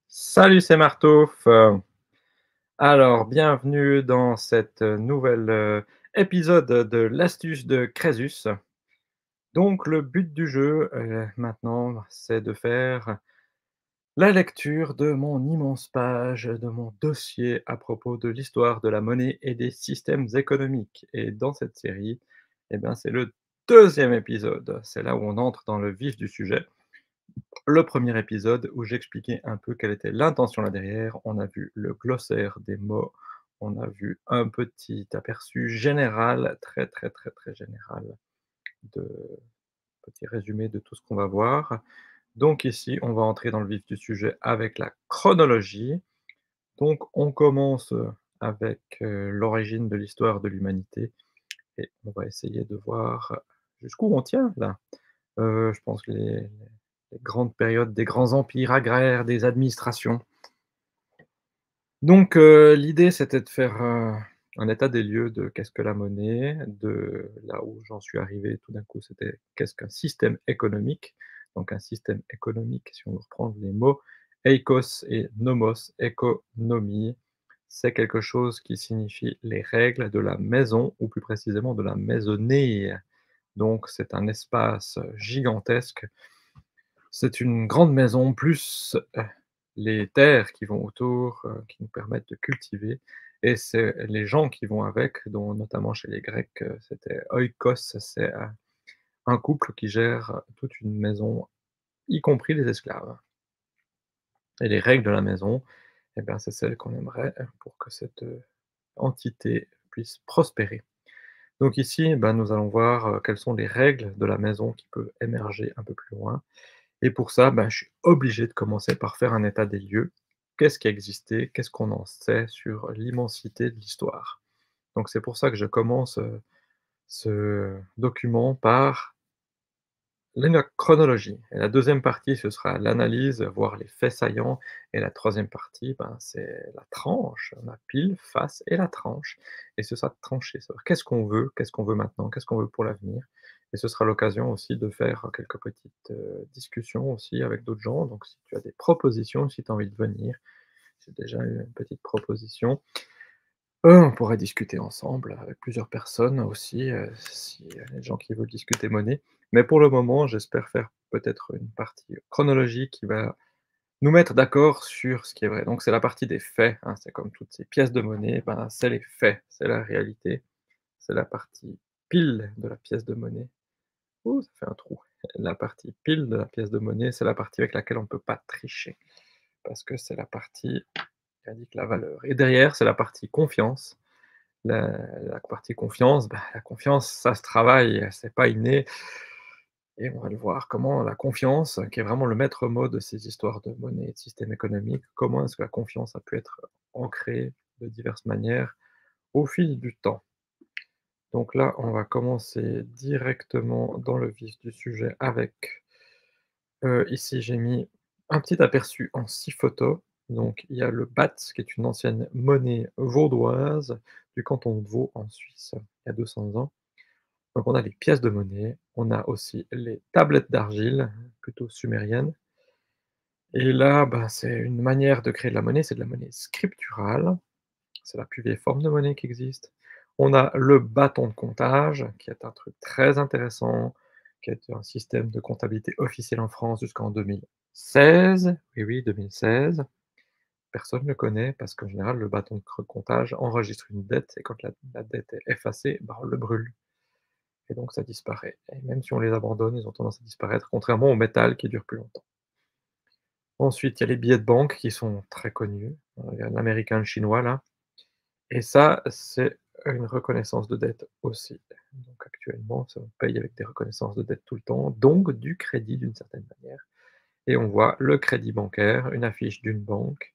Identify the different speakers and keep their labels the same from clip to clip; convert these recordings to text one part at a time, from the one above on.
Speaker 1: Salut, c'est Martouf. Alors, bienvenue dans cette nouvelle épisode de l'astuce de Crésus. Donc, le but du jeu maintenant, c'est de faire la lecture de mon immense page, de mon dossier à propos de l'histoire de la monnaie et des systèmes économiques. Et dans cette série, eh bien, c'est le deuxième épisode. C'est là où on entre dans le vif du sujet. Le premier épisode où j'expliquais un peu quelle était l'intention là derrière. On a vu le glossaire des mots, on a vu un petit aperçu général, très, très, très, très général de petit résumé de tout ce qu'on va voir. Donc ici, on va entrer dans le vif du sujet avec la chronologie. Donc on commence, avec, l'origine de l'histoire de l'humanité et on va essayer de voir jusqu'où on tient là. Je pense que les grandes périodes des grands empires agraires, des administrations. Donc l'idée, c'était de faire, un état des lieux de qu'est-ce que la monnaie, de là où j'en suis arrivé tout d'un coup, c'était qu'est-ce qu'un système économique? Donc un système économique, si on veut reprendre les mots, eikos et nomos, économie, c'est quelque chose qui signifie les règles de la maison ou plus précisément de la maisonnée. Donc c'est un espace gigantesque. C'est une grande maison plus, les terres qui vont autour, qui nous permettent de cultiver et c'est les gens qui vont avec, dont notamment chez les Grecs, c'était oikos, c'est, un couple qui gère toute une maison, y compris les esclaves et les règles de la maison, eh bien, c'est celles qu'on aimerait, pour que cette, entité puisse prospérer. Donc ici, ben, nous allons voir, quelles sont les règles de la maison qui peuvent émerger un peu plus loin. Et pour ça, bah, je suis obligé de commencer par faire un état des lieux. Qu'est-ce qui a existé? Qu'est-ce qu'on en sait sur l'immensité de l'histoire? Donc c'est pour ça que je commence, ce document par la chronologie et la deuxième partie, ce sera l'analyse, voir les faits saillants et la troisième partie, ben, c'est la tranche. On a pile, face et la tranche et ce sera de trancher, savoir qu'est-ce qu'on veut maintenant, qu'est-ce qu'on veut pour l'avenir et ce sera l'occasion aussi de faire quelques petites, discussions aussi avec d'autres gens. Donc si tu as des propositions, si tu as envie de venir, c'est déjà une petite proposition. On pourrait discuter ensemble avec plusieurs personnes aussi, si y a des gens qui veulent discuter monnaie. Mais pour le moment, j'espère faire peut-être une partie chronologique qui va nous mettre d'accord sur ce qui est vrai. Donc c'est la partie des faits, hein, c'est comme toutes ces pièces de monnaie, ben, c'est les faits, c'est la réalité, c'est la partie pile de la pièce de monnaie. Ouh, ça fait un trou. La partie pile de la pièce de monnaie, c'est la partie avec laquelle on ne peut pas tricher, parce que c'est la partie qui indique la valeur et derrière, c'est la partie confiance. La partie confiance, bah, la confiance, ça se travaille, c'est pas inné et on va le voir comment la confiance, qui est vraiment le maître mot de ces histoires de monnaie et de système économique, comment est-ce que la confiance a pu être ancrée de diverses manières au fil du temps. Donc là, on va commencer directement dans le vif du sujet avec, ici j'ai mis un petit aperçu en 6 photos. Donc il y a le baht, qui est une ancienne monnaie vaudoise du canton de Vaud en Suisse, il y a 200 ans. Donc on a les pièces de monnaie, on a aussi les tablettes d'argile, plutôt sumériennes. Et là, bah, c'est une manière de créer de la monnaie, c'est de la monnaie scripturale, c'est la plus vieille forme de monnaie qui existe. On a le bâton de comptage, qui est un truc très intéressant, qui est un système de comptabilité officiel en France jusqu'en 2016. Oui, oui, 2016. Personne ne le connaît parce qu'en général, le bâton de comptage enregistre une dette et quand la dette est effacée, bah, on le brûle. Et donc ça disparaît et même si on les abandonne, ils ont tendance à disparaître, contrairement au métal qui dure plus longtemps. Ensuite, il y a les billets de banque qui sont très connus, il y a l'américain, le chinois là et ça, c'est une reconnaissance de dette aussi. Donc actuellement, ça on paye avec des reconnaissances de dette tout le temps, donc du crédit d'une certaine manière et on voit le crédit bancaire, une affiche d'une banque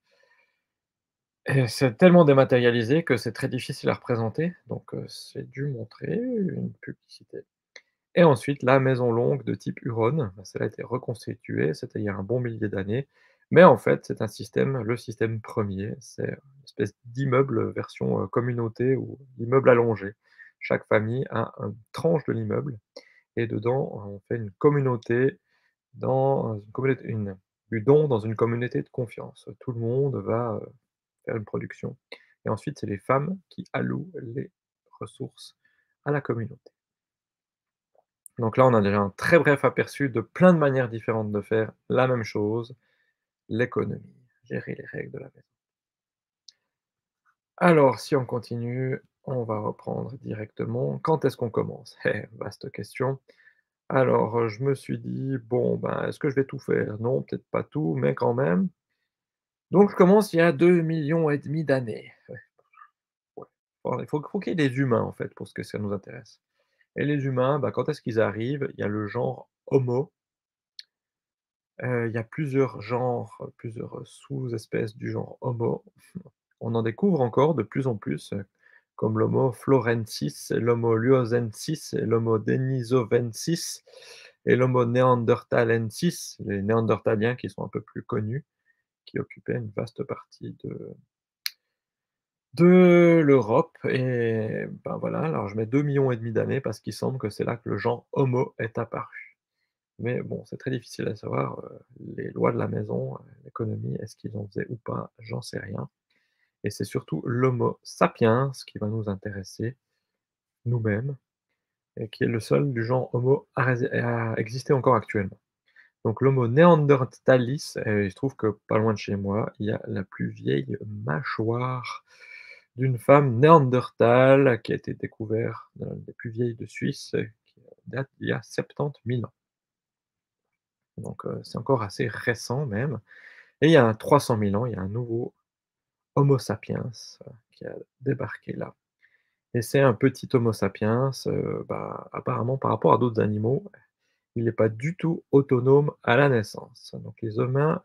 Speaker 1: et c'est tellement dématérialisé que c'est très difficile à représenter, donc c'est dû montrer une publicité. Et ensuite, la maison longue de type Huron, bah, celle-là a été reconstituée, c'était il y a un bon millier d'années, mais en fait, c'est un système, le système premier, c'est une espèce d'immeuble version, communauté ou immeuble allongé. Chaque famille a une tranche de l'immeuble et dedans, on fait une communauté dans une communauté du don dans une communauté de confiance. Tout le monde va, faire une production et ensuite c'est les femmes qui allouent les ressources à la communauté. Donc là, on a déjà un très bref aperçu de plein de manières différentes de faire la même chose, l'économie, gérer les règles de la maison. Alors si on continue, on va reprendre directement. Quand est-ce qu'on commence? Vaste question. Alors, je me suis dit: «Bon, ben, est-ce que je vais tout faire? Non, peut-être pas tout, mais quand même». Donc je commence il y a 2,5 millions d'années. Ouais, ouais. Bon, il faut qu'il y ait des humains, en fait, pour ce que ça nous intéresse et les humains, bah, quand est-ce qu'ils arrivent? Il y a le genre Homo, il y a plusieurs genres, plusieurs, sous-espèces du genre Homo. On en découvre encore de plus en plus, comme l'Homo florensis, l'Homo luosensis et l'Homo denisovensis et l'Homo neanderthalensis, les néandertaliens qui sont un peu plus connus, qui occupaient une vaste partie de l'Europe et ben, voilà, alors je mets 2,5 millions d'années parce qu'il semble que c'est là que le genre Homo est apparu. Mais bon, c'est très difficile à savoir, les lois de la maison, l'économie, est-ce qu'ils en faisaient ou pas? J'en sais rien et c'est surtout l'Homo sapiens qui va nous intéresser, nous-mêmes et qui est le seul du genre Homo à exister encore actuellement. Donc l'Homo neanderthalis, il se trouve que pas loin de chez moi, il y a la plus vieille mâchoire d'une femme néandertale qui a été découverte dans l'une des plus vieilles de Suisse, qui date d'il y a 70 000 ans. Donc c'est encore assez récent même et il y a 300 000 ans, il y a un nouveau Homo sapiens, qui a débarqué là et c'est un petit Homo sapiens, bah, apparemment par rapport à d'autres animaux, il n'est pas du tout autonome à la naissance. Donc les humains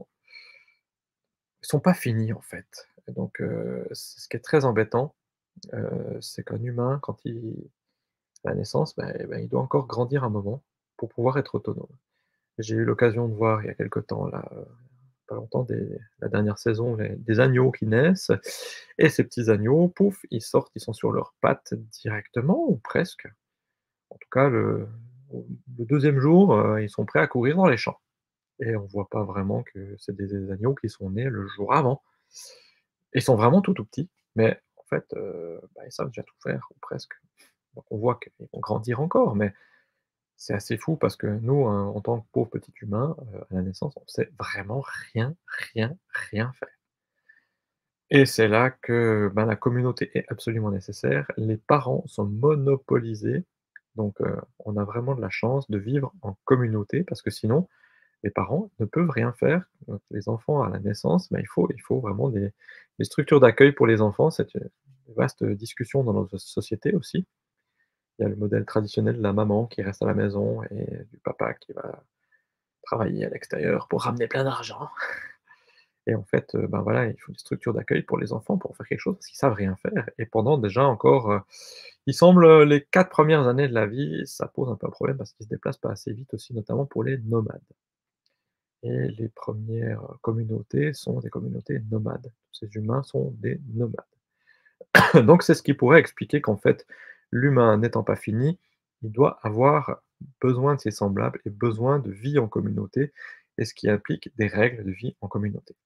Speaker 1: sont pas finis en fait. Et donc c ce qui est très embêtant, c'est qu'un humain quand il à la naissance, il doit encore grandir un moment pour pouvoir être autonome. J'ai eu l'occasion de voir il y a quelque temps là, pas longtemps la dernière saison, des agneaux qui naissent et ces petits agneaux, pouf, ils sortent, ils sont sur leurs pattes directement ou presque. En tout cas le 2e jour, ils sont prêts à courir dans les champs et on voit pas vraiment que c'est des agneaux qui sont nés le jour avant. Ils sont vraiment tout, tout petits, mais en fait, ils savent déjà tout faire ou presque. Donc on voit qu'ils vont grandir encore, mais c'est assez fou parce que nous, en tant que pauvres petits humains, à la naissance, on sait vraiment rien, rien, rien faire. Et c'est là que, la communauté est absolument nécessaire. Les parents sont monopolisés, donc on a vraiment de la chance de vivre en communauté parce que sinon, les parents ne peuvent rien faire. Donc les enfants à la naissance, il faut vraiment des structures d'accueil pour les enfants. C'est une vaste discussion dans notre société aussi. Il y a le modèle traditionnel de la maman qui reste à la maison et du papa qui va travailler à l'extérieur pour ramener plein d'argent. Et en fait, voilà, il faut des structures d'accueil pour les enfants pour faire quelque chose parce qu'ils savent rien faire et pendant déjà encore, il semble, les 4 premières années de la vie, ça pose un peu un problème parce qu'ils se déplacent pas assez vite aussi, notamment pour les nomades et les premières communautés sont des communautés nomades. Ces humains sont des nomades. Donc c'est ce qui pourrait expliquer qu'en fait, l'humain n'étant pas fini, il doit avoir besoin de ses semblables et besoin de vie en communauté et ce qui implique des règles de vie en communauté.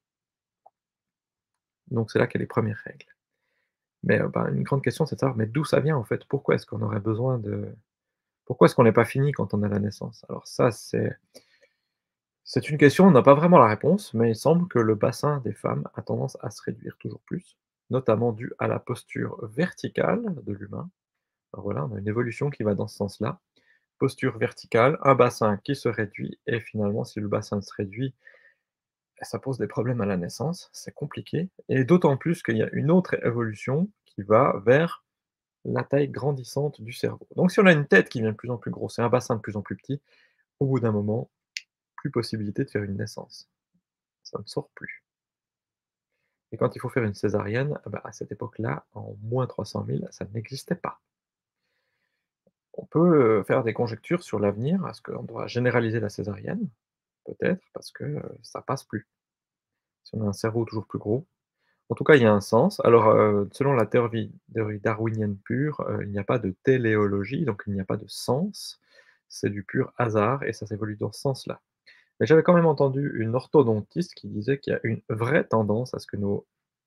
Speaker 1: Donc c'est là qu'il y a les premières règles. Mais, une grande question, c'est de savoir, mais d'où ça vient en fait? Pourquoi est-ce qu'on n'est pas fini quand on est à la naissance? Alors ça, c'est une question, on n'a pas vraiment la réponse, mais il semble que le bassin des femmes a tendance à se réduire toujours plus, notamment dû à la posture verticale de l'humain. Alors voilà, on a une évolution qui va dans ce sens-là. Posture verticale, un bassin qui se réduit et finalement si le bassin se réduit, ça pose des problèmes à la naissance, c'est compliqué et d'autant plus qu'il y a une autre évolution qui va vers la taille grandissante du cerveau. Donc si on a une tête qui devient de plus en plus grosse et un bassin de plus en plus petit, au bout d'un moment, plus possibilité de faire une naissance. Ça ne sort plus et quand il faut faire une césarienne, à cette époque-là, en moins 300 000, ça n'existait pas. On peut, faire des conjectures sur l'avenir. Est-ce qu'on doit généraliser la césarienne? Peut-être parce que, ça passe plus. Si on a un cerveau toujours plus gros. En tout cas, il y a un sens. Alors, selon la théorie darwinienne pure, il n'y a pas de téléologie, donc il n'y a pas de sens. C'est du pur hasard et ça s'évolue dans ce sens-là. Mais j'avais quand même entendu une orthodontiste qui disait qu'il y a une vraie tendance à ce que nos,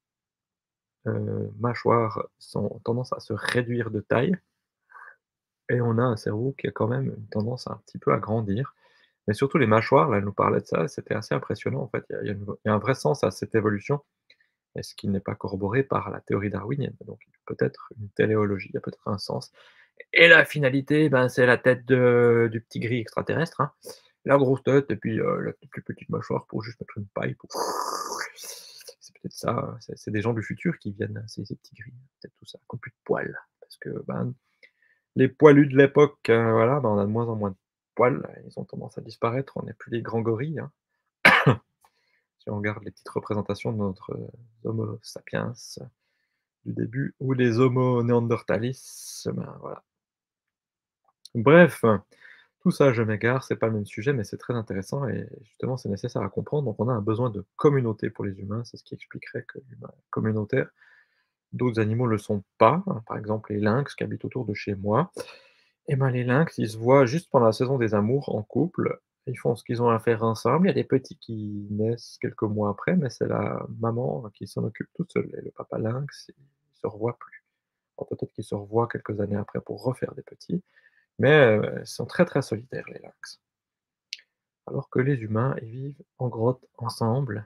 Speaker 1: mâchoires ont tendance à se réduire de taille et on a un cerveau qui a quand même une tendance un petit peu à grandir. Mais surtout les mâchoires, là, elle nous parlait de ça, c'était assez impressionnant en fait. Il y a un vrai sens à cette évolution et ce qui n'est pas corroboré par la théorie darwinienne. Donc il y a peut-être une téléologie, il y a peut-être un sens. Et la finalité, ben, c'est la tête du petit gris extraterrestre, hein. La grosse tête et puis, la plus petite mâchoire pour juste mettre une paille pour c'est peut-être ça, c'est des gens du futur qui viennent, ces petits gris, peut-être tout ça, qui ont plus de poils. Parce que, ben, les poilus de l'époque, voilà, ben, on a de moins en moins de poils, ils ont tendance à disparaître, on n'est plus les grands gorilles, hein. Si on regarde les petites représentations de notre, Homo sapiens du début ou les Homo neanderthalis, ben, voilà. Bref, tout ça, je m'égare, c'est pas le même sujet, mais c'est très intéressant et justement, c'est nécessaire à comprendre. Donc on a un besoin de communauté pour les humains, c'est ce qui expliquerait que l'humain est communautaire. D'autres animaux le sont pas, hein. Par exemple, les lynx qui habitent autour de chez moi, et ben, les lynx, ils se voient juste pendant la saison des amours en couple. Ils font ce qu'ils ont à faire ensemble. Il y a des petits qui naissent quelques mois après, mais c'est la maman qui s'en occupe toute seule et le papa lynx, il se revoit plus. Alors peut-être qu'il se revoit quelques années après pour refaire des petits, mais ils sont très, très solitaires les lynx. Alors que les humains, ils vivent en grotte ensemble.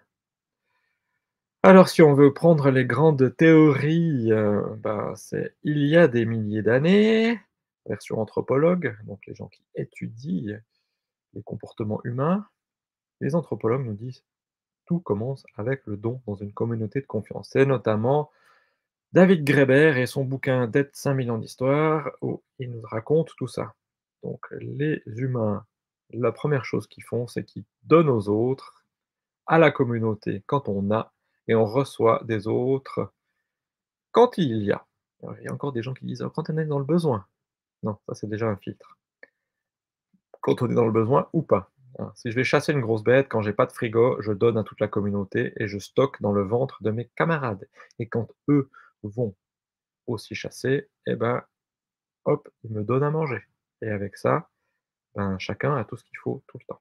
Speaker 1: Alors si on veut prendre les grandes théories, bah, c'est il y a des milliers d'années, version anthropologue, donc les gens qui étudient les comportements humains, les anthropologues nous disent: «Tout commence avec le don dans une communauté de confiance». C'est notamment David Graeber et son bouquin «Dette 5 000 ans d'histoire» où il nous raconte tout ça. Donc les humains, la première chose qu'ils font, c'est qu'ils donnent aux autres, à la communauté quand on a, et on reçoit des autres quand il y a. Alors, il y a encore des gens qui disent: «Oh, quand on est dans le besoin». Non, ça c'est déjà un filtre. Quand on est dans le besoin ou pas, hein. Si je vais chasser une grosse bête, quand j'ai pas de frigo, je donne à toute la communauté et je stocke dans le ventre de mes camarades. Et quand eux vont aussi chasser, et ben, hop, ils me donnent à manger. Et avec ça, ben, chacun a tout ce qu'il faut tout le temps.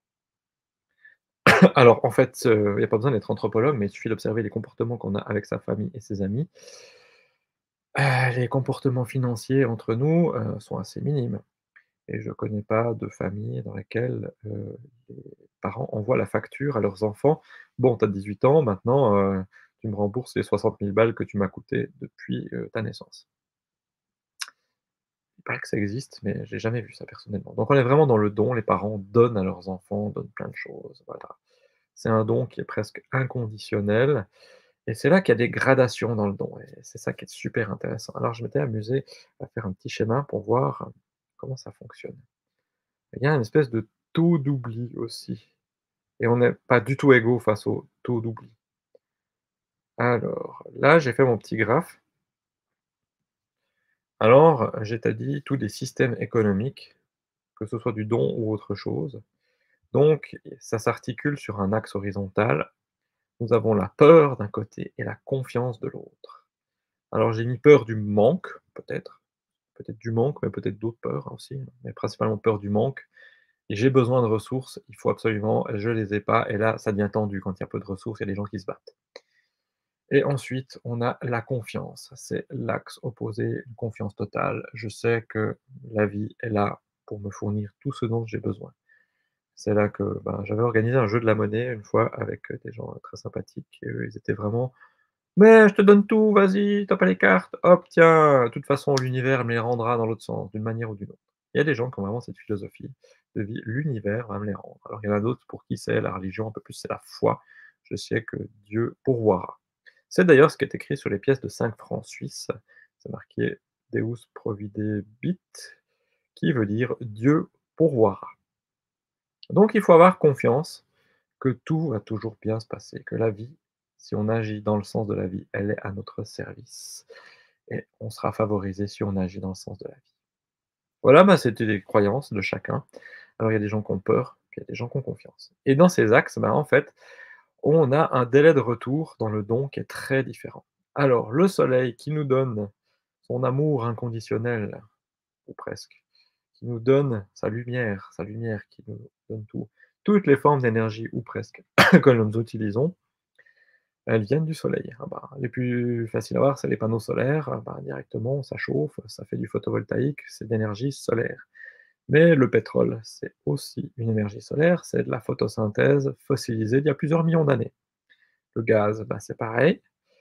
Speaker 1: Alors en fait, il y a pas besoin d'être anthropologue, mais il suffit d'observer les comportements qu'on a avec sa famille et ses amis. Les comportements financiers entre nous, sont assez minimes et je connais pas de famille dans laquelle, les parents envoient la facture à leurs enfants: «Bon, tu as 18 ans, maintenant, tu me rembourses les 60 000 balles que tu m'as coûté depuis, ta naissance». Il paraît que ça existe, mais j'ai jamais vu ça personnellement. Donc on est vraiment dans le don, les parents donnent à leurs enfants, donnent plein de choses, voilà. C'est un don qui est presque inconditionnel. Et c'est là qu'il y a des gradations dans le don et c'est ça qui est super intéressant. Alors je m'étais amusé à faire un petit schéma pour voir comment ça fonctionne. Il y a une espèce de taux d'oubli aussi et on n'est pas du tout égaux face au taux d'oubli. Alors là, j'ai fait mon petit graphe. Alors, j'établis tous les systèmes économiques, que ce soit du don ou autre chose. Donc ça s'articule sur un axe horizontal. Nous avons la peur d'un côté et la confiance de l'autre. Alors j'ai mis peur du manque, peut-être. Peut-être du manque, mais peut-être d'autres peurs aussi, mais principalement peur du manque. Et j'ai besoin de ressources, il faut absolument, je les ai pas, et là, ça devient tendu quand il y a peu de ressources, il y a des gens qui se battent. Et ensuite, on a la confiance. C'est l'axe opposé, une confiance totale. Je sais que la vie est là pour me fournir tout ce dont j'ai besoin. C'est là que, ben, j'avais organisé un jeu de la monnaie une fois avec, des gens, très sympathiques et eux, ils étaient vraiment: «Mais je te donne tout, vas-y, tu as pas les cartes, hop, tiens, de toute façon l'univers me les rendra dans l'autre sens, d'une manière ou d'une autre». Il y a des gens qui ont vraiment cette philosophie de vie, l'univers va me les rendre. Alors il y en a d'autres pour qui c'est la religion, un peu plus c'est la foi. Je sais que Dieu pourvoira. C'est d'ailleurs ce qui est écrit sur les pièces de 5 francs suisses. C'est marqué Deus providebit, qui veut dire Dieu pourvoira. Donc il faut avoir confiance que tout va toujours bien se passer, que la vie, si on agit dans le sens de la vie, elle est à notre service et on sera favorisé si on agit dans le sens de la vie. Voilà, bah, c'était les croyances de chacun. Alors il y a des gens qui ont peur, puis il y a des gens qui ont confiance. Et dans ces axes, bah, en fait, on a un délai de retour dans le don qui est très différent. Alors le soleil qui nous donne son amour inconditionnel, ou presque, qui nous donne sa lumière qui nous donne tout. toutes les formes d'énergie ou presque que nous utilisons, elles viennent du soleil. Ah bah, les plus faciles à voir, c'est les panneaux solaires, ah bah, directement ça chauffe, ça fait du photovoltaïque, c'est de l'énergie solaire. Mais le pétrole, c'est aussi une énergie solaire, c'est de la photosynthèse fossilisée d'il y a plusieurs millions d'années. Le gaz, bah, c'est pareil.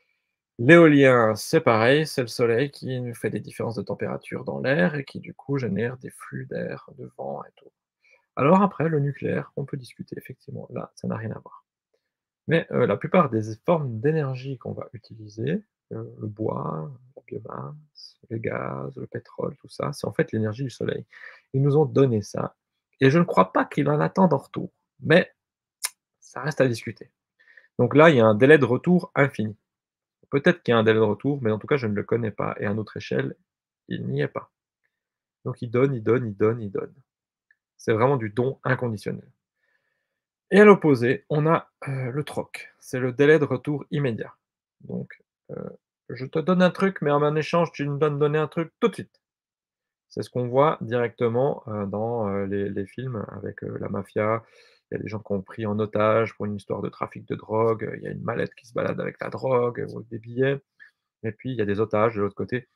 Speaker 1: L'éolien, c'est pareil, c'est le soleil qui nous fait des différences de température dans l'air et qui du coup génère des flux d'air, de vent et tout. Alors après, le nucléaire, on peut discuter effectivement, là, ça n'a rien à voir. Mais la plupart des formes d'énergie qu'on va utiliser, le bois, la biomasse, le gaz, le pétrole, tout ça, c'est en fait l'énergie du soleil. Ils nous ont donné ça et je ne crois pas qu'ils en attendent en retour, mais ça reste à discuter. Donc là, il y a un délai de retour infini. Peut-être qu'il y a un délai de retour, mais en tout cas, je ne le connais pas et à notre échelle, il n'y est pas. Donc ils donnent, ils donnent, ils donnent, ils donnent. C'est vraiment du don inconditionnel. Et à l'opposé, on a, le troc. C'est le délai de retour immédiat. Donc, je te donne un truc, mais en échange, tu me dois me donner un truc tout de suite. C'est ce qu'on voit directement, dans, les films avec, la mafia. Il y a des gens qui ont pris en otage pour une histoire de trafic de drogue, il y a une mallette qui se balade avec la drogue, ou des billets et puis il y a des otages de l'autre côté.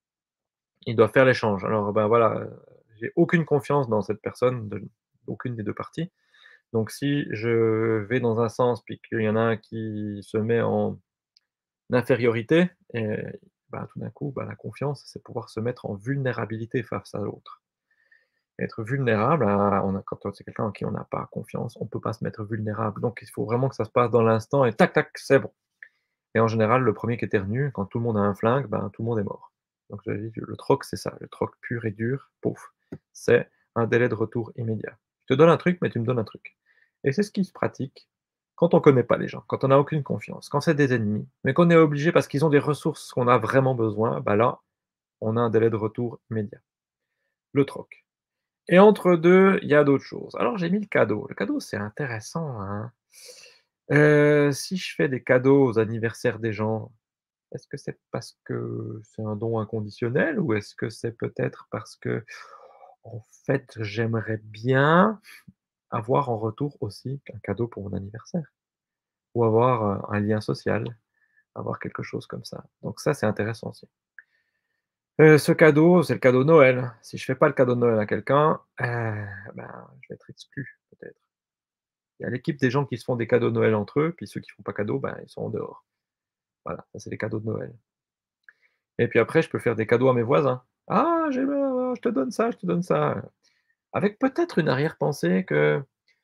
Speaker 1: Ils doivent faire l'échange. Alors, ben, voilà, j'ai aucune confiance dans cette personne d'aucune des 2 parties. Donc si je vais dans un sens, puis qu'il y en a un qui se met en infériorité et bah, tout d'un coup, bah, la confiance, c'est pouvoir se mettre en vulnérabilité face à l'autre. Être vulnérable, on a quand c'est quelqu'un en qui on n'a pas confiance, on ne peut pas se mettre vulnérable. Donc il faut vraiment que ça se passe dans l'instant et tac, tac, c'est bon. Et en général, le premier qui éternue, quand tout le monde a un flingue, ben, tout le monde est mort. Donc je dis, le troc, c'est ça, le troc pur et dur, pouf, c'est un délai de retour immédiat. Je te donne un truc, mais tu me donnes un truc. Et c'est ce qui se pratique quand on ne connaît pas les gens, quand on n'a aucune confiance, quand c'est des ennemis, mais qu'on est obligé parce qu'ils ont des ressources qu'on a vraiment besoin, bah là, on a un délai de retour immédiat. Le troc. Et entre deux, il y a d'autres choses. Alors j'ai mis le cadeau. Le cadeau, c'est intéressant, hein. Si je fais des cadeaux aux anniversaires des gens, est-ce que c'est parce que c'est un don inconditionnel ou est-ce que c'est peut-être parce que, en fait, j'aimerais bien avoir en retour aussi un cadeau pour mon anniversaire? Ou avoir, un lien social, avoir quelque chose comme ça. Donc ça, c'est intéressant aussi. Ce cadeau, c'est le cadeau de Noël. Si je fais pas le cadeau de Noël à quelqu'un, ben, je vais être exclu, peut-être. Il y a l'équipe des gens qui se font des cadeaux de Noël entre eux, puis ceux qui font pas cadeau, ben, ils sont en dehors. Voilà, ça c'est les cadeaux de Noël. Et puis après, je peux faire des cadeaux à mes voisins. «Ah, je te donne ça, je te donne ça», avec peut-être une arrière-pensée que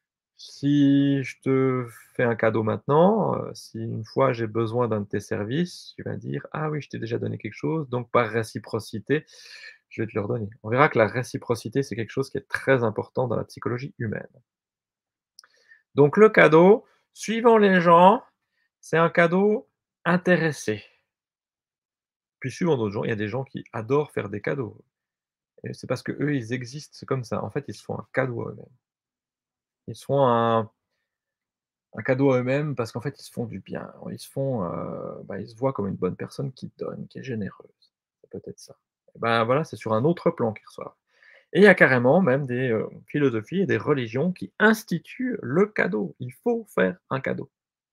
Speaker 1: si je te fais un cadeau maintenant, si une fois j'ai besoin d'un de tes services, tu vas dire: «Ah oui, je t'ai déjà donné quelque chose, donc par réciprocité, je vais te le redonner». On verra que la réciprocité, c'est quelque chose qui est très important dans la psychologie humaine. Donc le cadeau, suivant les gens, c'est un cadeau intéressé. Puis suivant d'autres gens, il y a des gens qui adorent faire des cadeaux. Et c'est parce qu'eux, ils existent, c'est comme ça. En fait, ils se font un cadeau à eux-mêmes. Ils se font un cadeau à eux-mêmes parce qu'en fait, ils se font du bien. Ils se font, bah, ils se voient comme une bonne personne qui donne, qui est généreuse. C'est peut-être ça. Et ben, voilà, c'est sur un autre plan qu'ils reçoivent. Et il y a carrément même des, philosophies et des religions qui instituent le cadeau. Il faut faire un cadeau.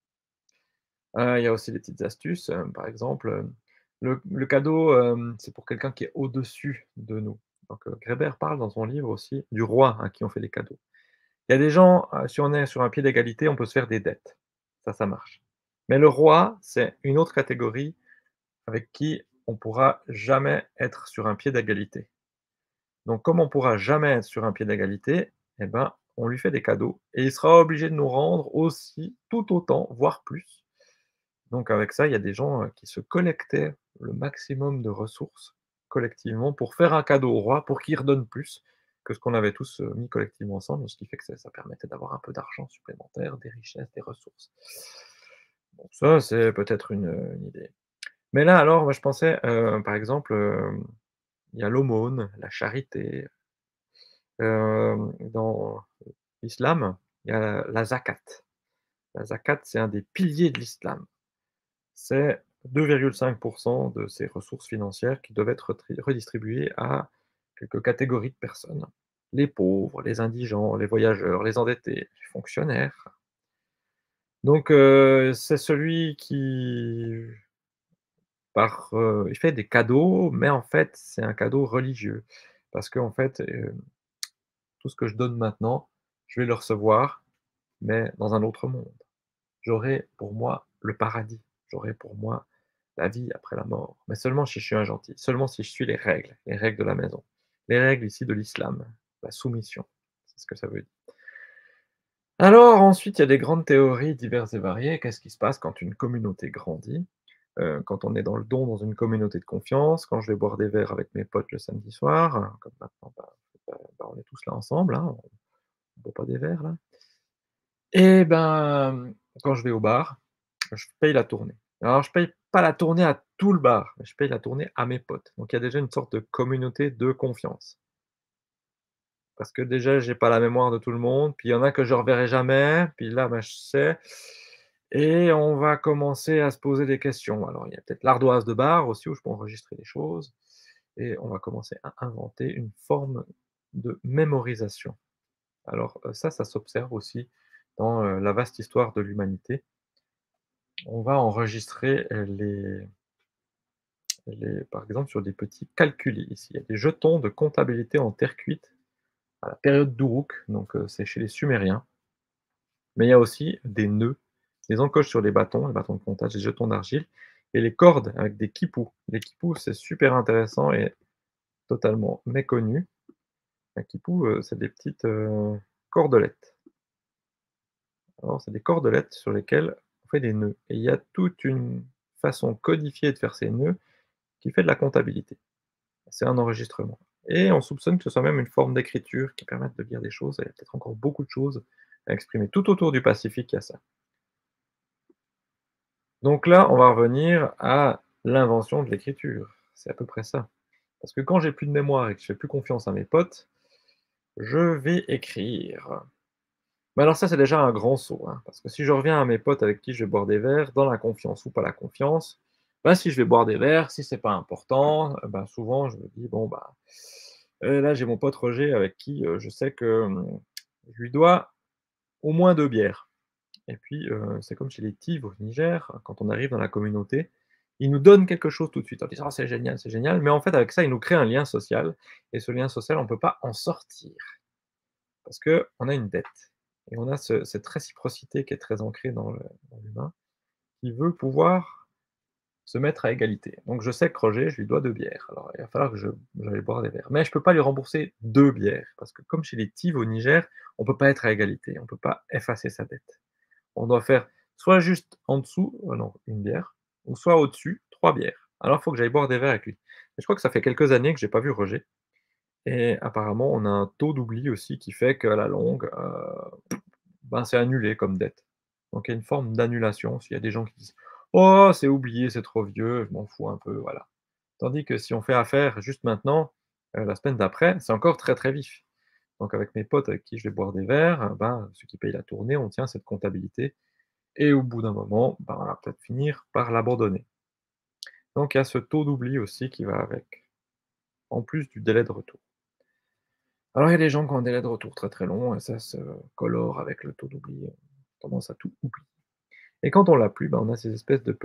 Speaker 1: Il y a aussi des petites astuces, par exemple, le cadeau, c'est pour quelqu'un qui est au-dessus de nous. Donc, Greber parle dans son livre aussi du roi à qui on fait des cadeaux. Il y a des gens, si on est sur un pied d'égalité, on peut se faire des dettes. Ça marche. Mais le roi, c'est une autre catégorie avec qui on pourra jamais être sur un pied d'égalité. Donc comme on pourra jamais être sur un pied d'égalité, eh ben, on lui fait des cadeaux et il sera obligé de nous rendre aussi tout autant, voire plus. Donc avec ça, il y a des gens, qui se collectaient le maximum de ressources collectivement pour faire un cadeau au roi, pour qu'il redonne plus que ce qu'on avait tous, mis collectivement ensemble, ce qui fait que ça permettait d'avoir un peu d'argent supplémentaire, des richesses, des ressources. Bon ça, c'est peut-être une idée. Mais là alors, moi je pensais, par exemple, il y a l'aumône, la charité, dans l'islam, il y a la zakat. La zakat, c'est un des piliers de l'islam. C'est 2,5 de ses ressources financières qui doivent être redistribuées à quelques catégories de personnes. les pauvres, les indigents, les voyageurs, les endettés, les fonctionnaires. Donc c'est celui qui il fait des cadeaux, mais en fait, c'est un cadeau religieux. Parce qu'en fait, tout ce que je donne maintenant, je vais le recevoir, mais dans un autre monde. J'aurai pour moi le paradis, j'aurai pour moi la vie après la mort, mais seulement si je suis un gentil, seulement si je suis les règles de la maison. Les règles ici de l'islam, la soumission, c'est ce que ça veut dire. Alors ensuite, il y a des grandes théories diverses et variées. Qu'est-ce qui se passe quand une communauté grandit? Quand on est dans le don, dans une communauté de confiance, quand je vais boire des verres avec mes potes le samedi soir, comme maintenant, on est tous là ensemble, hein, on boit pas des verres là. Et ben, quand je vais au bar, je paye la tournée. Alors je paye pas la tournée à tout le bar, mais je paye la tournée à mes potes. Donc il y a déjà une sorte de communauté de confiance. Parce que déjà, j'ai pas la mémoire de tout le monde, puis il y en a que je reverrai jamais, puis là, bah, je sais et on va commencer à se poser des questions. Alors il y a peut-être l'ardoise de bar aussi où je peux enregistrer des choses et on va commencer à inventer une forme de mémorisation. Alors, ça s'observe aussi dans, la vaste histoire de l'humanité. On va enregistrer, par exemple, sur des petits calculs ici. Il y a des jetons de comptabilité en terre cuite à la période d'Uruk, donc c'est chez les Sumériens. Mais il y a aussi des nœuds, des encoches sur les bâtons de comptage, des jetons d'argile et les cordes avec des quipus. Les quipus, c'est super intéressant et totalement méconnu. Un quipou, c'est des petites, cordelettes. Alors, c'est des cordelettes sur lesquelles on fait des nœuds et il y a toute une façon codifiée de faire ces nœuds qui fait de la comptabilité. C'est un enregistrement et on soupçonne que ce soit même une forme d'écriture qui permette de lire des choses et il y a peut-être encore beaucoup de choses à exprimer. Tout autour du Pacifique, il y a ça. Donc là, on va revenir à l'invention de l'écriture. C'est à peu près ça. Parce que quand j'ai plus de mémoire et que je fais plus confiance à mes potes, je vais écrire. Mais alors ça, c'est déjà un grand saut, hein, parce que si je reviens à mes potes avec qui je vais boire des verres, dans la confiance ou pas la confiance, bah, si je vais boire des verres, si c'est pas important, bah, souvent je me dis: «Bon, bah, là j'ai mon pote Roger avec qui, je sais que, je lui dois au moins 2 bières». Et puis, c'est comme chez les Tiv au Niger, quand on arrive dans la communauté, ils nous donnent quelque chose tout de suite en disant: «Oh c'est génial», mais en fait avec ça, ils nous créent un lien social et ce lien social, on ne peut pas en sortir parce qu'on a une dette et on a cette réciprocité qui est très ancrée dans l'humain, qui veut pouvoir se mettre à égalité. Donc je sais que Roger, je lui dois 2 bières, alors il va falloir que j'aille boire des verres, mais je ne peux pas lui rembourser 2 bières parce que comme chez les Tiv au Niger, on ne peut pas être à égalité, on ne peut pas effacer sa dette. On doit faire soit juste en dessous, non, 1 bière, ou soit au-dessus, 3 bières. Alors il faut que j'aille boire des verres avec lui. Mais je crois que ça fait quelques années que j'ai pas vu Roger et apparemment on a un taux d'oubli aussi qui fait qu'à la longue, ben, c'est annulé comme dette. Donc il y a une forme d'annulation. S'il y a des gens qui disent: «Oh, c'est oublié, c'est trop vieux, je m'en fous un peu», voilà. Tandis que si on fait affaire juste maintenant, la semaine d'après, c'est encore très, très vif. Donc avec mes potes avec qui je vais boire des verres, ben, ceux qui payent la tournée, on tient cette comptabilité et au bout d'un moment, ben, on va peut-être finir par l'abandonner. Donc il y a ce taux d'oubli aussi qui va avec, en plus du délai de retour. Alors il y a des gens qui ont un délai de retour très, très long et ça se colore avec le taux d'oubli, tendance à tout oublier. Et quand on l'a plus, ben, on a ces espèces de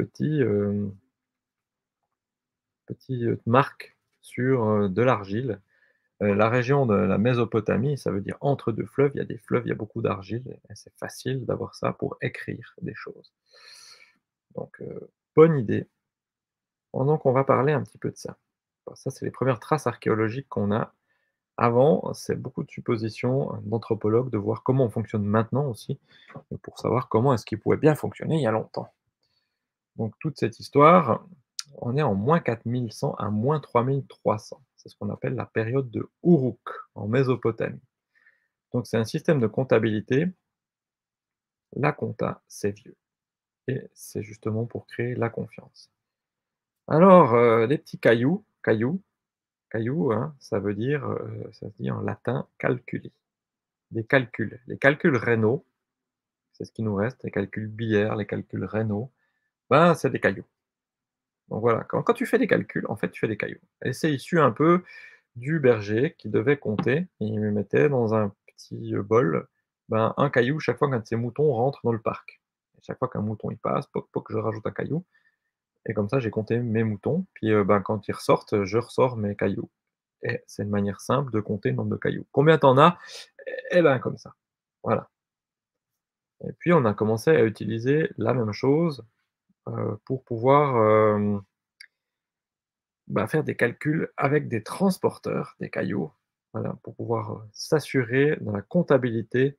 Speaker 1: petits, marques sur, de l'argile. La région de la Mésopotamie, ça veut dire entre 2 fleuves, il y a des fleuves, il y a beaucoup d'argile et c'est facile d'avoir ça pour écrire des choses. Donc bonne idée. Pendant qu'on va parler un petit peu de ça. Bah, ça, c'est les premières traces archéologiques qu'on a. Avant, c'est beaucoup de suppositions, d'anthropologues, de voir comment on fonctionne maintenant aussi, pour savoir comment est-ce qu'il pouvait bien fonctionner il y a longtemps. Donc toute cette histoire, on est en -4100 à -3300. C'est ce qu'on appelle la période de Uruk, en Mésopotamie. Donc c'est un système de comptabilité. La compta, c'est vieux et c'est justement pour créer la confiance. Alors, les petits cailloux, hein, ça veut dire, ça se dit en latin calculi, des calculs. Les calculs rénaux, c'est ce qui nous reste, les calculs biliaires, les calculs rénaux, ben, c'est des cailloux. Donc voilà, quand tu fais des calculs, en fait, tu fais des cailloux et c'est issu un peu du berger qui devait compter. Et il me mettait dans un petit, bol, ben, 1 caillou chaque fois qu'un de ses moutons rentre dans le parc. Et chaque fois qu'un mouton il passe, poc, poc, je rajoute un caillou et comme ça j'ai compté mes moutons. Puis, ben, quand ils ressortent, je ressors mes cailloux et c'est une manière simple de compter le nombre de cailloux. Combien tu en as? Et ben, comme ça. Voilà et puis on a commencé à utiliser la même chose, pour pouvoir, bah, faire des calculs avec des transporteurs, des cailloux, voilà, pour pouvoir, s'assurer dans la comptabilité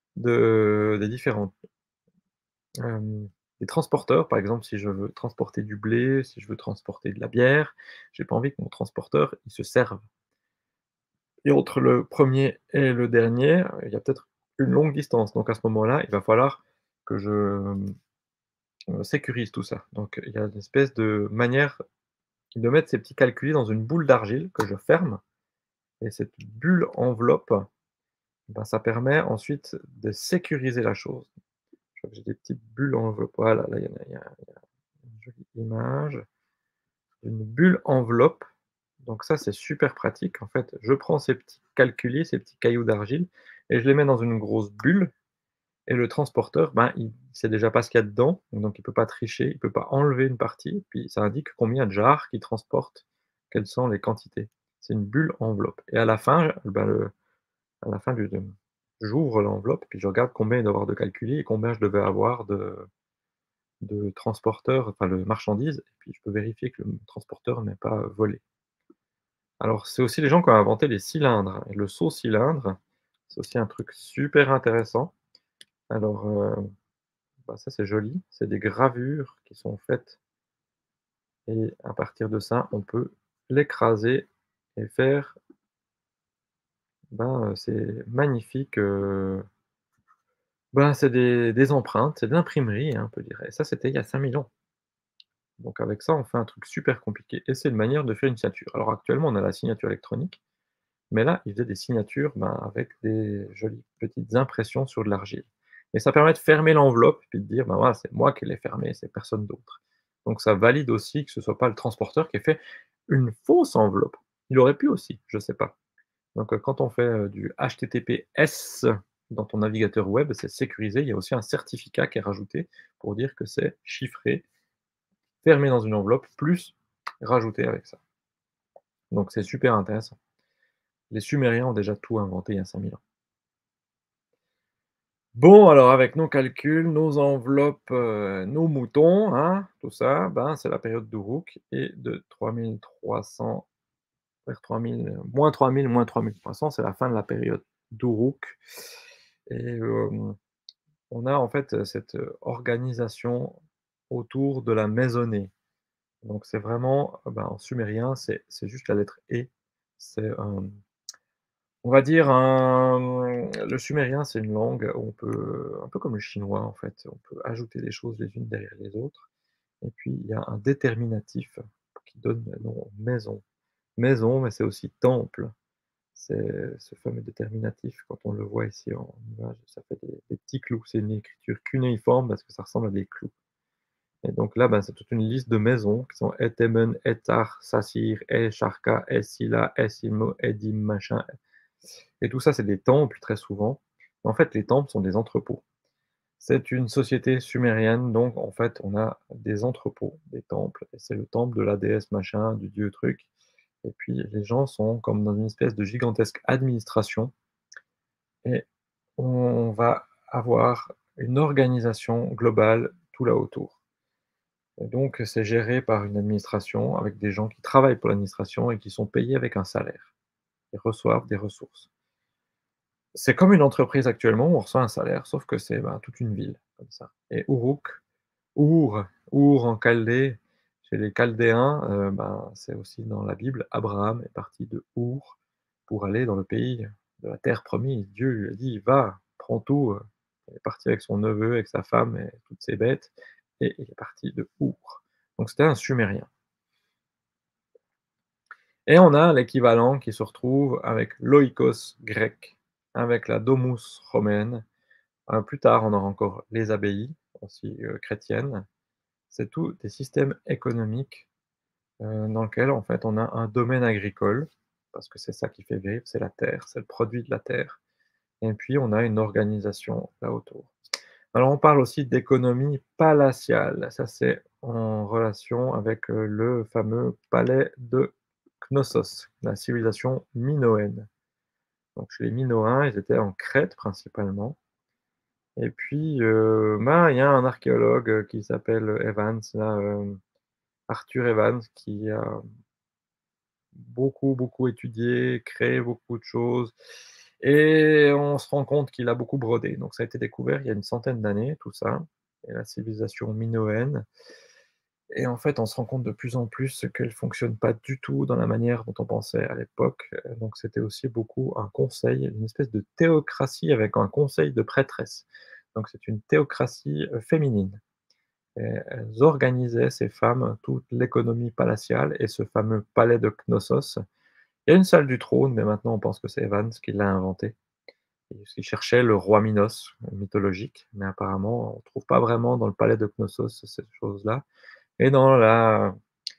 Speaker 1: des différents, hem, des transporteurs. Par exemple, si je veux transporter du blé, si je veux transporter de la bière, j'ai pas envie que mon transporteur, il se serve et entre le premier et le dernier, il y a peut-être une longue distance. Donc à ce moment-là, il va falloir que je, sécurise tout ça. Donc il y a une espèce de manière de mettre ces petits calculs dans une boule d'argile que je ferme et cette bulle enveloppe, ben, ça permet ensuite de sécuriser la chose. Je crois que j'ai des petites bulles enveloppe. Voilà, là, il y a une jolie image d'une bulle enveloppe. Donc ça, c'est super pratique. En fait, je prends ces petits calculis, ces petits cailloux d'argile et je les mets dans une grosse bulle et le transporteur, ben, il sait déjà pas ce qu'il y a dedans, donc il peut pas tricher, il peut pas enlever une partie, puis ça indique combien de jars qu'il transporte, quelles sont les quantités. C'est une bulle enveloppe et à la fin, ben, à la fin du de j'ouvre l'enveloppe, puis je regarde combien il doit y avoir de calculés et combien je devais avoir de transporteurs, enfin de marchandises et puis je peux vérifier que le transporteur n'est pas volé. Alors c'est aussi les gens qui ont inventé les cylindres et le saut cylindre, c'est aussi un truc super intéressant. Alors, bah, ça c'est joli, c'est des gravures qui sont faites et à partir de ça, on peut l'écraser et faire, ben, c'est magnifique, ben, c'est des empreintes, c'est de l'imprimerie, hein, on peut dire et ça, c'était il y a 5 000 ans. Donc avec ça, on fait un truc super compliqué et c'est une manière de faire une signature. Alors actuellement, on a la signature électronique, mais là, ils faisaient des signatures, ben, avec des jolies petites impressions sur de l'argile et ça permet de fermer l'enveloppe puis de dire: «Ben, voilà, c'est moi qui l'ai fermée, c'est personne d'autre». Donc ça valide aussi que ce soit pas le transporteur qui ait fait une fausse enveloppe. Il aurait pu aussi, je sais pas. Donc quand on fait, du HTTPS dans ton navigateur web, c'est sécurisé. Il y a aussi un certificat qui est rajouté pour dire que c'est chiffré, fermé dans une enveloppe, plus rajouté avec ça. Donc c'est super intéressant. Les Sumériens ont déjà tout inventé il y a 5 000 ans. Bon, alors avec nos calculs, nos enveloppes, nos moutons, hein, tout ça, ben, c'est la période d'Uruk et de 3300 vers 3000, moins 3000, moins 3300, c'est la fin de la période d'Uruk et on a en fait, cette, organisation autour de la maisonnée. Donc c'est vraiment, ben, en sumérien, c'est juste la lettre «et». C'est, on va dire le sumérien, c'est une langue où on peut un peu comme le chinois, en fait, on peut ajouter des choses les unes derrière les autres et puis il y a un déterminatif qui donne le nom maison. Maison, mais c'est aussi temple. C'est ce fameux déterminatif, quand on le voit ici en image, ça fait des petits clous. C'est une écriture cunéiforme parce que ça ressemble à des clous. Et donc là, ben, c'est toute une liste de maisons qui sont Etemen, Etar, Sassir, Sharka, Silla, Ilmo, Edim, machin. Et tout ça, c'est des temples très souvent. En fait, les temples sont des entrepôts. C'est une société sumérienne, donc en fait, on a des entrepôts, des temples, et c'est le temple de la déesse machin, du dieu truc. Et puis les gens sont comme dans une espèce de gigantesque administration et on va avoir une organisation globale tout là autour. Et donc c'est géré par une administration avec des gens qui travaillent pour l'administration et qui sont payés avec un salaire. Ils reçoivent des ressources. C'est comme une entreprise actuellement où on reçoit un salaire, sauf que c'est, ben, toute une ville comme ça. Et Uruk, Our en chaldée, chez les Chaldéens, ben, c'est aussi dans la Bible, Abraham est parti de Our pour aller dans le pays de la terre promise. Dieu lui a dit: «Va, prends tout», il est parti avec son neveu, avec sa femme et toutes ses bêtes et il est parti de Our. Donc c'était un Sumérien et on a l'équivalent qui se retrouve avec l'oikos grec, avec la domus romaine. Plus tard, on aura encore les abbayes, aussi, chrétiennes. C'est tous des systèmes économiques, dans lequel, en fait, on a un domaine agricole parce que c'est ça qui fait vivre, c'est la terre, c'est le produit de la terre et puis on a une organisation là autour. Alors on parle aussi d'économie palatiale, ça c'est en relation avec, le fameux palais de Knossos, la civilisation minoenne. Donc chez les Minoens, ils étaient en Crète principalement et puis, ben, il y a un archéologue, qui s'appelle, Evans là, Arthur Evans qui a beaucoup, beaucoup étudié, créé beaucoup de choses et on se rend compte qu'il a beaucoup brodé. Donc ça a été découvert il y a une centaine d'années tout ça et la civilisation minoenne et en fait, on se rend compte de plus en plus qu'elle fonctionne pas du tout dans la manière dont on pensait à l'époque, donc c'était aussi beaucoup un conseil, une espèce de théocratie avec un conseil de prêtresses. Donc c'est une théocratie, féminine et elles organisaient, ces femmes, toute l'économie palatiale et ce fameux palais de Knossos. Il y a une salle du trône, mais maintenant on pense que c'est Evans qui l'a inventé. Il cherchait le roi Minos, mythologique, mais apparemment on trouve pas vraiment dans le palais de Knossos cette chose-là et dans la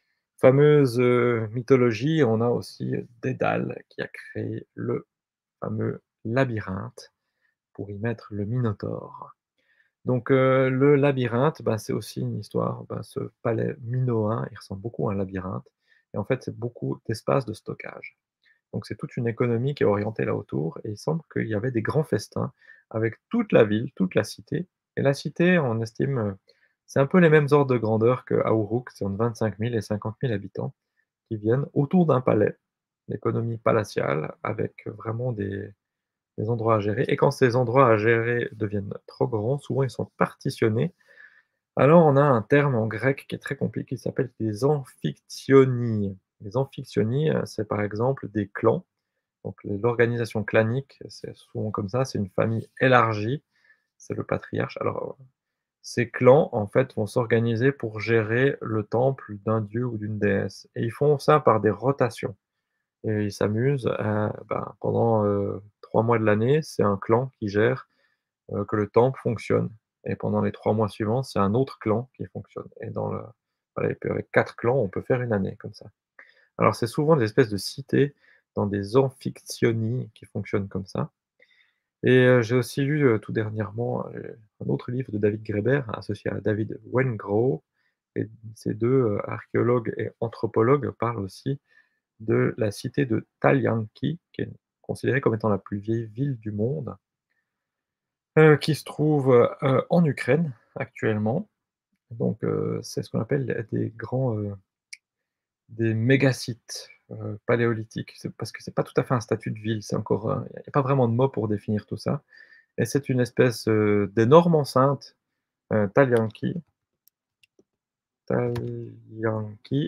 Speaker 1: fameuse, mythologie, on a aussi Dédale qui a créé le fameux labyrinthe pour y mettre le Minotaure. Donc, le labyrinthe, bah, c'est aussi une histoire, bah, ce palais minoen, il ressemble beaucoup à un labyrinthe et en fait, c'est beaucoup d'espace de stockage. Donc c'est toute une économie qui est orientée là autour et il semble qu'il y avait des grands festins avec toute la ville, toute la cité et la cité, on estime, c'est un peu les mêmes ordres de grandeur qu'à Uruk, c'est entre 25 000 et 50 000 habitants qui viennent autour d'un palais, l'économie palatiale avec vraiment des endroits à gérer et quand ces endroits à gérer deviennent trop grands, souvent ils sont partitionnés. Alors on a un terme en grec qui est très compliqué qui s'appelle les amphictyonies. Les amphictyonies, c'est par exemple des clans donc l'organisation clanique, c'est souvent comme ça, c'est une famille élargie, c'est le patriarche. Alors, ces clans, en fait, vont s'organiser pour gérer le temple d'un dieu ou d'une déesse et ils font ça par des rotations et ils s'amusent à ben, pendant, 3 mois de l'année, c'est un clan qui gère, que le temple fonctionne et pendant les 3 mois suivants, c'est un autre clan qui fonctionne et dans le voilà et puis avec 4 clans, on peut faire une année comme ça. Alors c'est souvent des espèces de cités dans des amphictyonies qui fonctionnent comme ça et j'ai aussi lu, tout dernièrement, un autre livre de David Graeber associé à David Wengrow et ces 2 archéologues et anthropologues parlent aussi de la cité de Talyanki, qui est considérée comme étant la plus vieille ville du monde, qui se trouve, en Ukraine actuellement. Donc c'est ce qu'on appelle des grands, des mégacites, paléolithiques. C'est parce que c'est pas tout à fait un statut de ville, c'est encore, il y a pas vraiment de mot pour définir tout ça et c'est une espèce, d'énorme enceinte, Talyanki, Talyanki,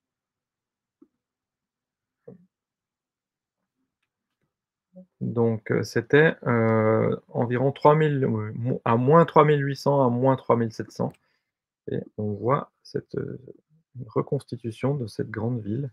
Speaker 1: donc c'était, environ 3000, à -3800 à -3700 et on voit cette, reconstitution de cette grande ville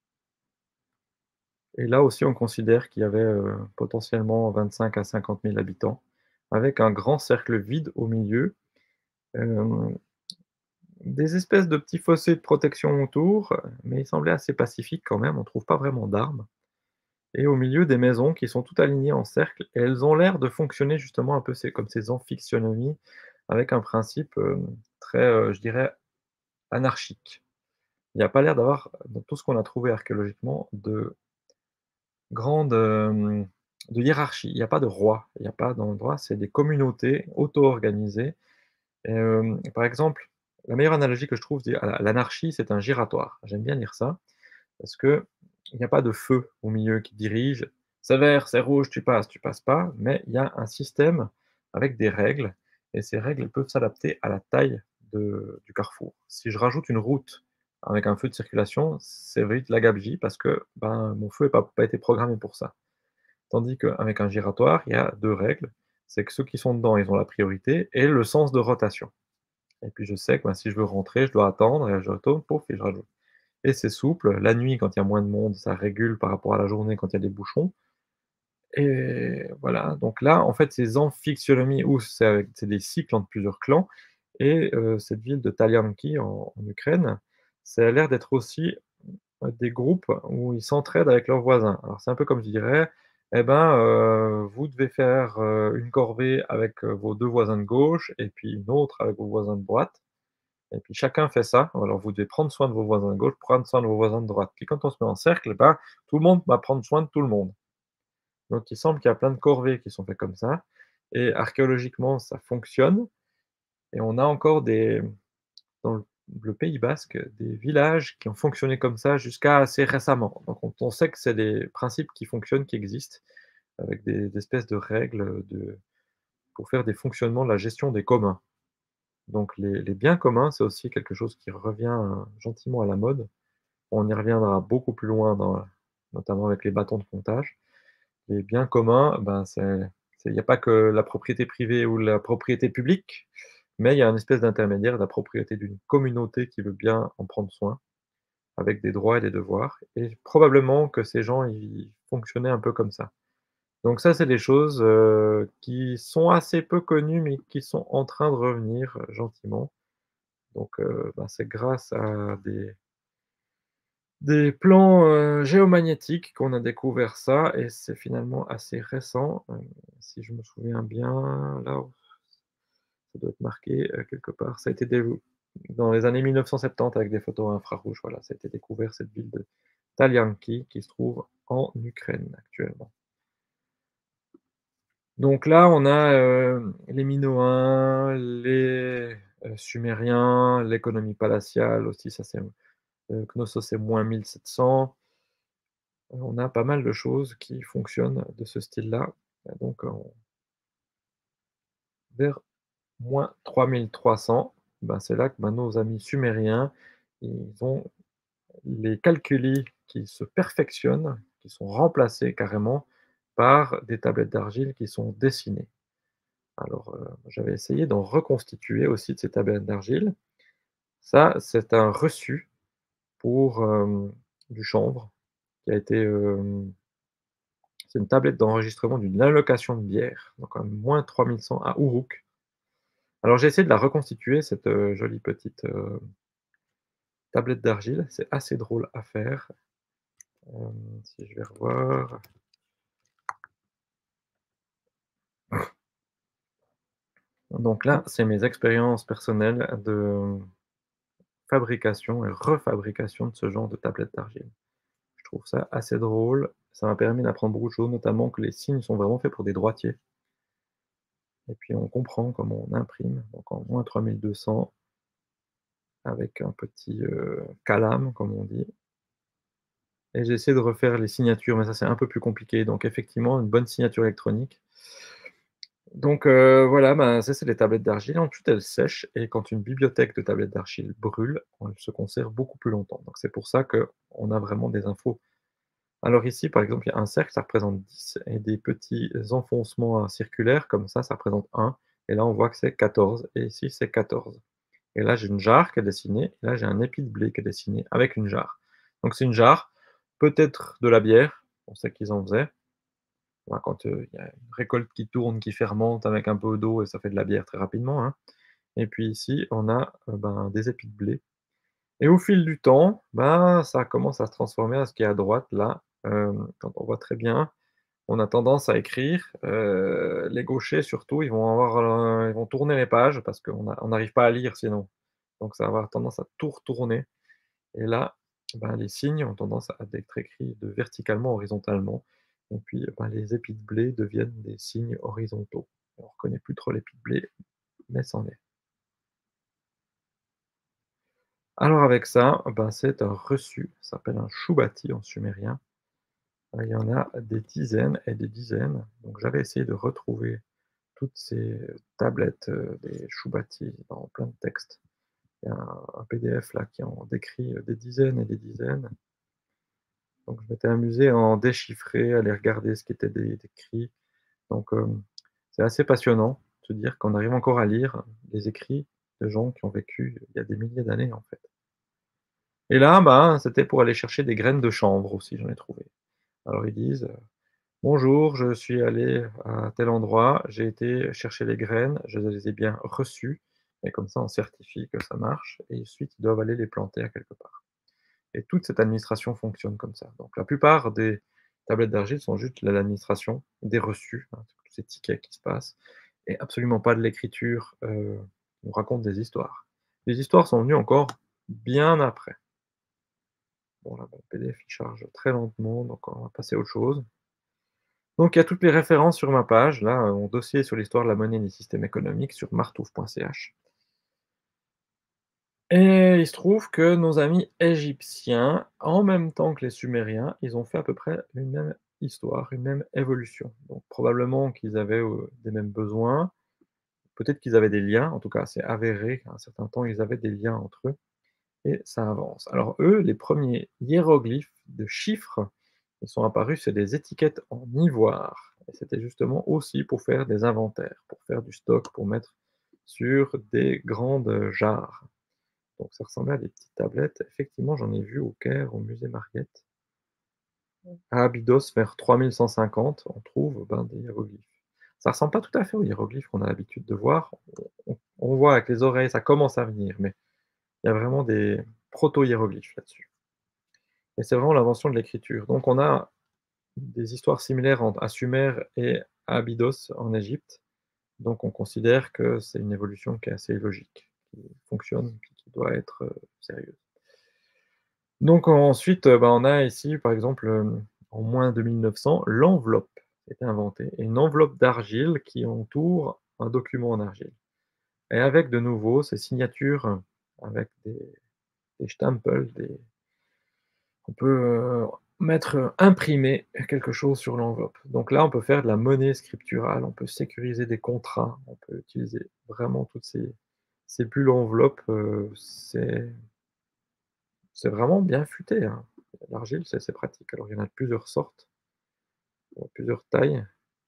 Speaker 1: et là aussi on considère qu'il y avait, potentiellement 25 à 50 000 habitants avec un grand cercle vide au milieu. Hem, des espèces de petits fossés de protection autour, mais il semblait assez pacifique quand même, on trouve pas vraiment d'armes et au milieu des maisons qui sont toutes alignées en cercle et elles ont l'air de fonctionner justement un peu comme ces amphictyonies avec un principe, très, je dirais anarchique. Il n'y a pas l'air d'avoir, dans tout ce qu'on a trouvé archéologiquement, de grande, de hiérarchie. Il n'y a pas de roi, il n'y a pas d'endroit, c'est des communautés auto-organisées. Par exemple, la meilleure analogie que je trouve c'est à l'anarchie, c'est un giratoire. J'aime bien dire ça, parce qu'il n'y a pas de feu au milieu qui dirige. C'est vert, c'est rouge, tu passes pas, mais il y a un système avec des règles et ces règles peuvent s'adapter à la taille du carrefour. Si je rajoute une route avec un feu de circulation, c'est vite la gabegie parce que, ben, mon feu n'a pas été programmé pour ça. Tandis qu'avec un giratoire, il y a 2 règles, c'est que ceux qui sont dedans, ils ont la priorité et le sens de rotation. Et puis je sais que, ben, si je veux rentrer, je dois attendre et je retourne, pouf et je rajoute. Et c'est souple, la nuit quand il y a moins de monde, ça régule par rapport à la journée quand il y a des bouchons et voilà, donc là, en fait, ces amphictyonies où c'est des cycles entre plusieurs clans et cette ville de Talianki en Ukraine, ça a l'air d'être aussi des groupes où ils s'entraident avec leurs voisins. Alors c'est un peu comme je dirais: «Eh ben, vous devez faire, une corvée avec, vos 2 voisins de gauche et puis une autre avec vos voisins de droite et puis chacun fait ça. Alors vous devez prendre soin de vos voisins de gauche, prendre soin de vos voisins de droite». Puis quand on se met en cercle, eh ben, tout le monde va prendre soin de tout le monde. Donc il semble qu'il y a plein de corvées qui sont faites comme ça et archéologiquement ça fonctionne et on a encore dans le Pays basque, des villages qui ont fonctionné comme ça jusqu'à assez récemment. Donc on sait que c'est des principes qui fonctionnent, qui existent, avec des espèces de règles, pour faire des fonctionnements de la gestion des communs. Donc les biens communs, c'est aussi quelque chose qui revient, gentiment à la mode. On y reviendra beaucoup plus loin notamment avec les bâtons de comptage. Les biens communs, ben, il y a pas que la propriété privée ou la propriété publique, mais il y a une espèce d'intermédiaire, la propriété d'une communauté qui veut bien en prendre soin, avec des droits et des devoirs et probablement que ces gens, ils fonctionnaient un peu comme ça. Donc ça, c'est des choses, qui sont assez peu connues, mais qui sont en train de revenir, gentiment. Donc bah, c'est grâce à des plans, géomagnétiques qu'on a découvert ça et c'est finalement assez récent, si je me souviens bien, là, ça doit être marqué, quelque part. Ça a été dév Dans les années 1970 avec des photos infrarouges, voilà, ça a été découvert cette ville de Talianki qui se trouve en Ukraine actuellement. Donc là, on a, les Minoens, les, Sumériens, l'économie palatiale aussi, ça c'est, Knossos c'est moins 1700. On a pas mal de choses qui fonctionnent de ce style-là, donc vers moins 3300, ben, c'est là que, ben, nos amis sumériens, ils ont les calculs qui se perfectionnent, qui sont remplacés carrément par des tablettes d'argile qui sont dessinées. Alors, j'avais essayé d'en reconstituer aussi de ces tablettes d'argile. Ça, c'est un reçu pour, du chanvre qui a été, c'est une tablette d'enregistrement d'une allocation de bière, donc en -3100 à Uruk. Alors j'ai essayé de la reconstituer cette, jolie petite, tablette d'argile. C'est assez drôle à faire. Si je vais revoir. Donc là, c'est mes expériences personnelles de fabrication et refabrication de ce genre de tablette d'argile. Je trouve ça assez drôle. Ça m'a permis d'apprendre beaucoup de choses, notamment que les signes sont vraiment faits pour des droitiers et puis on comprend comment on imprime, donc en -3200 avec un petit, calame comme on dit et j'ai essayé de refaire les signatures, mais ça c'est un peu plus compliqué, donc effectivement une bonne signature électronique. Donc voilà, ben, ça c'est les tablettes d'argile. Ensuite elles sèchent et quand une bibliothèque de tablettes d'argile brûle, elle se conserve beaucoup plus longtemps. Donc c'est pour ça qu'on a vraiment des infos. Alors ici, par exemple, il y a un cercle, ça représente 10 et des petits enfoncements, circulaires comme ça représente 1 et là on voit que c'est 14 et ici c'est 14 et là j'ai une jarre qui est dessinée et là j'ai un épi de blé qui est dessiné avec une jarre. Donc c'est une jarre, peut-être de la bière, on sait qu'ils en faisaient. Bah, quand, il y a une récolte qui tourne, qui fermente avec un peu d'eau et ça fait de la bière très rapidement, hein. Et puis ici, on a, ben, des épis de blé et au fil du temps, ben, ça commence à se transformer à ce qui est à droite là, quand on voit très bien, on a tendance à écrire, les gauchers surtout, ils vont tourner les pages parce on n'arrive pas à lire sinon. Donc ça va avoir tendance à tout retourner et là, ben, les signes ont tendance à être écrits de verticalement, horizontalement et puis, ben, les épis de blé deviennent des signes horizontaux. On reconnaît plus trop l'épi de blé, mais c'en est. Alors avec ça, ben, c'est un reçu, ça s'appelle un choubati en sumérien. Il y en a des dizaines et des dizaines, donc j'avais essayé de retrouver toutes ces tablettes, des choubati dans plein de textes. Il y a un PDF là qui en décrit, des dizaines et des dizaines. Donc je m'étais amusé à en déchiffrer, à aller regarder ce qui était décrit. Donc c'est assez passionnant de se dire qu'on arrive encore à lire les écrits de gens qui ont vécu il y a des milliers d'années, en fait. Et là, ben, c'était pour aller chercher des graines de chanvre aussi, j'en ai trouvé. Alors ils disent, «Bonjour, je suis allé à tel endroit, j'ai été chercher les graines, je les ai bien reçues» et comme ça on certifie que ça marche et ensuite ils doivent aller les planter à quelque part. et toute cette administration fonctionne comme ça. Donc la plupart des tablettes d'argile sont juste de l'administration, des reçus, hein, tous ces tickets qui se passent et absolument pas de l'écriture, on raconte des histoires. Les histoires sont venues encore bien après. Bon là, mon PDF il charge très lentement, donc on va passer à autre chose. Donc il y a toutes les références sur ma page, là, mon dossier sur l'histoire de la monnaie et des systèmes économiques sur martouf.ch. Et il se trouve que nos amis égyptiens, en même temps que les Sumériens, ils ont fait à peu près une même histoire, une même évolution. Donc probablement qu'ils avaient, des mêmes besoins, peut-être qu'ils avaient des liens, en tout cas c'est avéré qu'à un certain temps, ils avaient des liens entre eux et ça avance. Alors eux, les premiers hiéroglyphes de chiffres, ils sont apparus, c'est des étiquettes en ivoire et c'était justement aussi pour faire des inventaires, pour faire du stock, pour mettre sur des grandes jarres. Donc ça ressemblait à des petites tablettes. Effectivement, j'en ai vu au Caire, au musée Mariette. À Abydos, vers 3150, on trouve, ben, des hiéroglyphes. Ça ressemble pas tout à fait aux hiéroglyphes qu'on a l'habitude de voir. On voit avec les oreilles, ça commence à venir, mais il y a vraiment des proto-hiéroglyphes là-dessus. Et c'est vraiment l'invention de l'écriture. Donc on a des histoires similaires à Sumer et à Abydos en Égypte. Donc on considère que c'est une évolution qui est assez logique, qui fonctionne, puis qui doit être sérieuse. Donc ensuite, bah, on a ici, par exemple, en moins 2900, l'enveloppe a été inventée et une enveloppe d'argile qui entoure un document en argile et avec de nouveau ces signatures, avec des Stempel, des on peut, mettre, imprimer quelque chose sur l'enveloppe. Donc là, on peut faire de la monnaie scripturale, on peut sécuriser des contrats, on peut utiliser vraiment toutes ces bulles enveloppes, c'est vraiment bien futé, hein. L'argile, c'est assez pratique. Alors il y en a de plusieurs sortes, plusieurs tailles.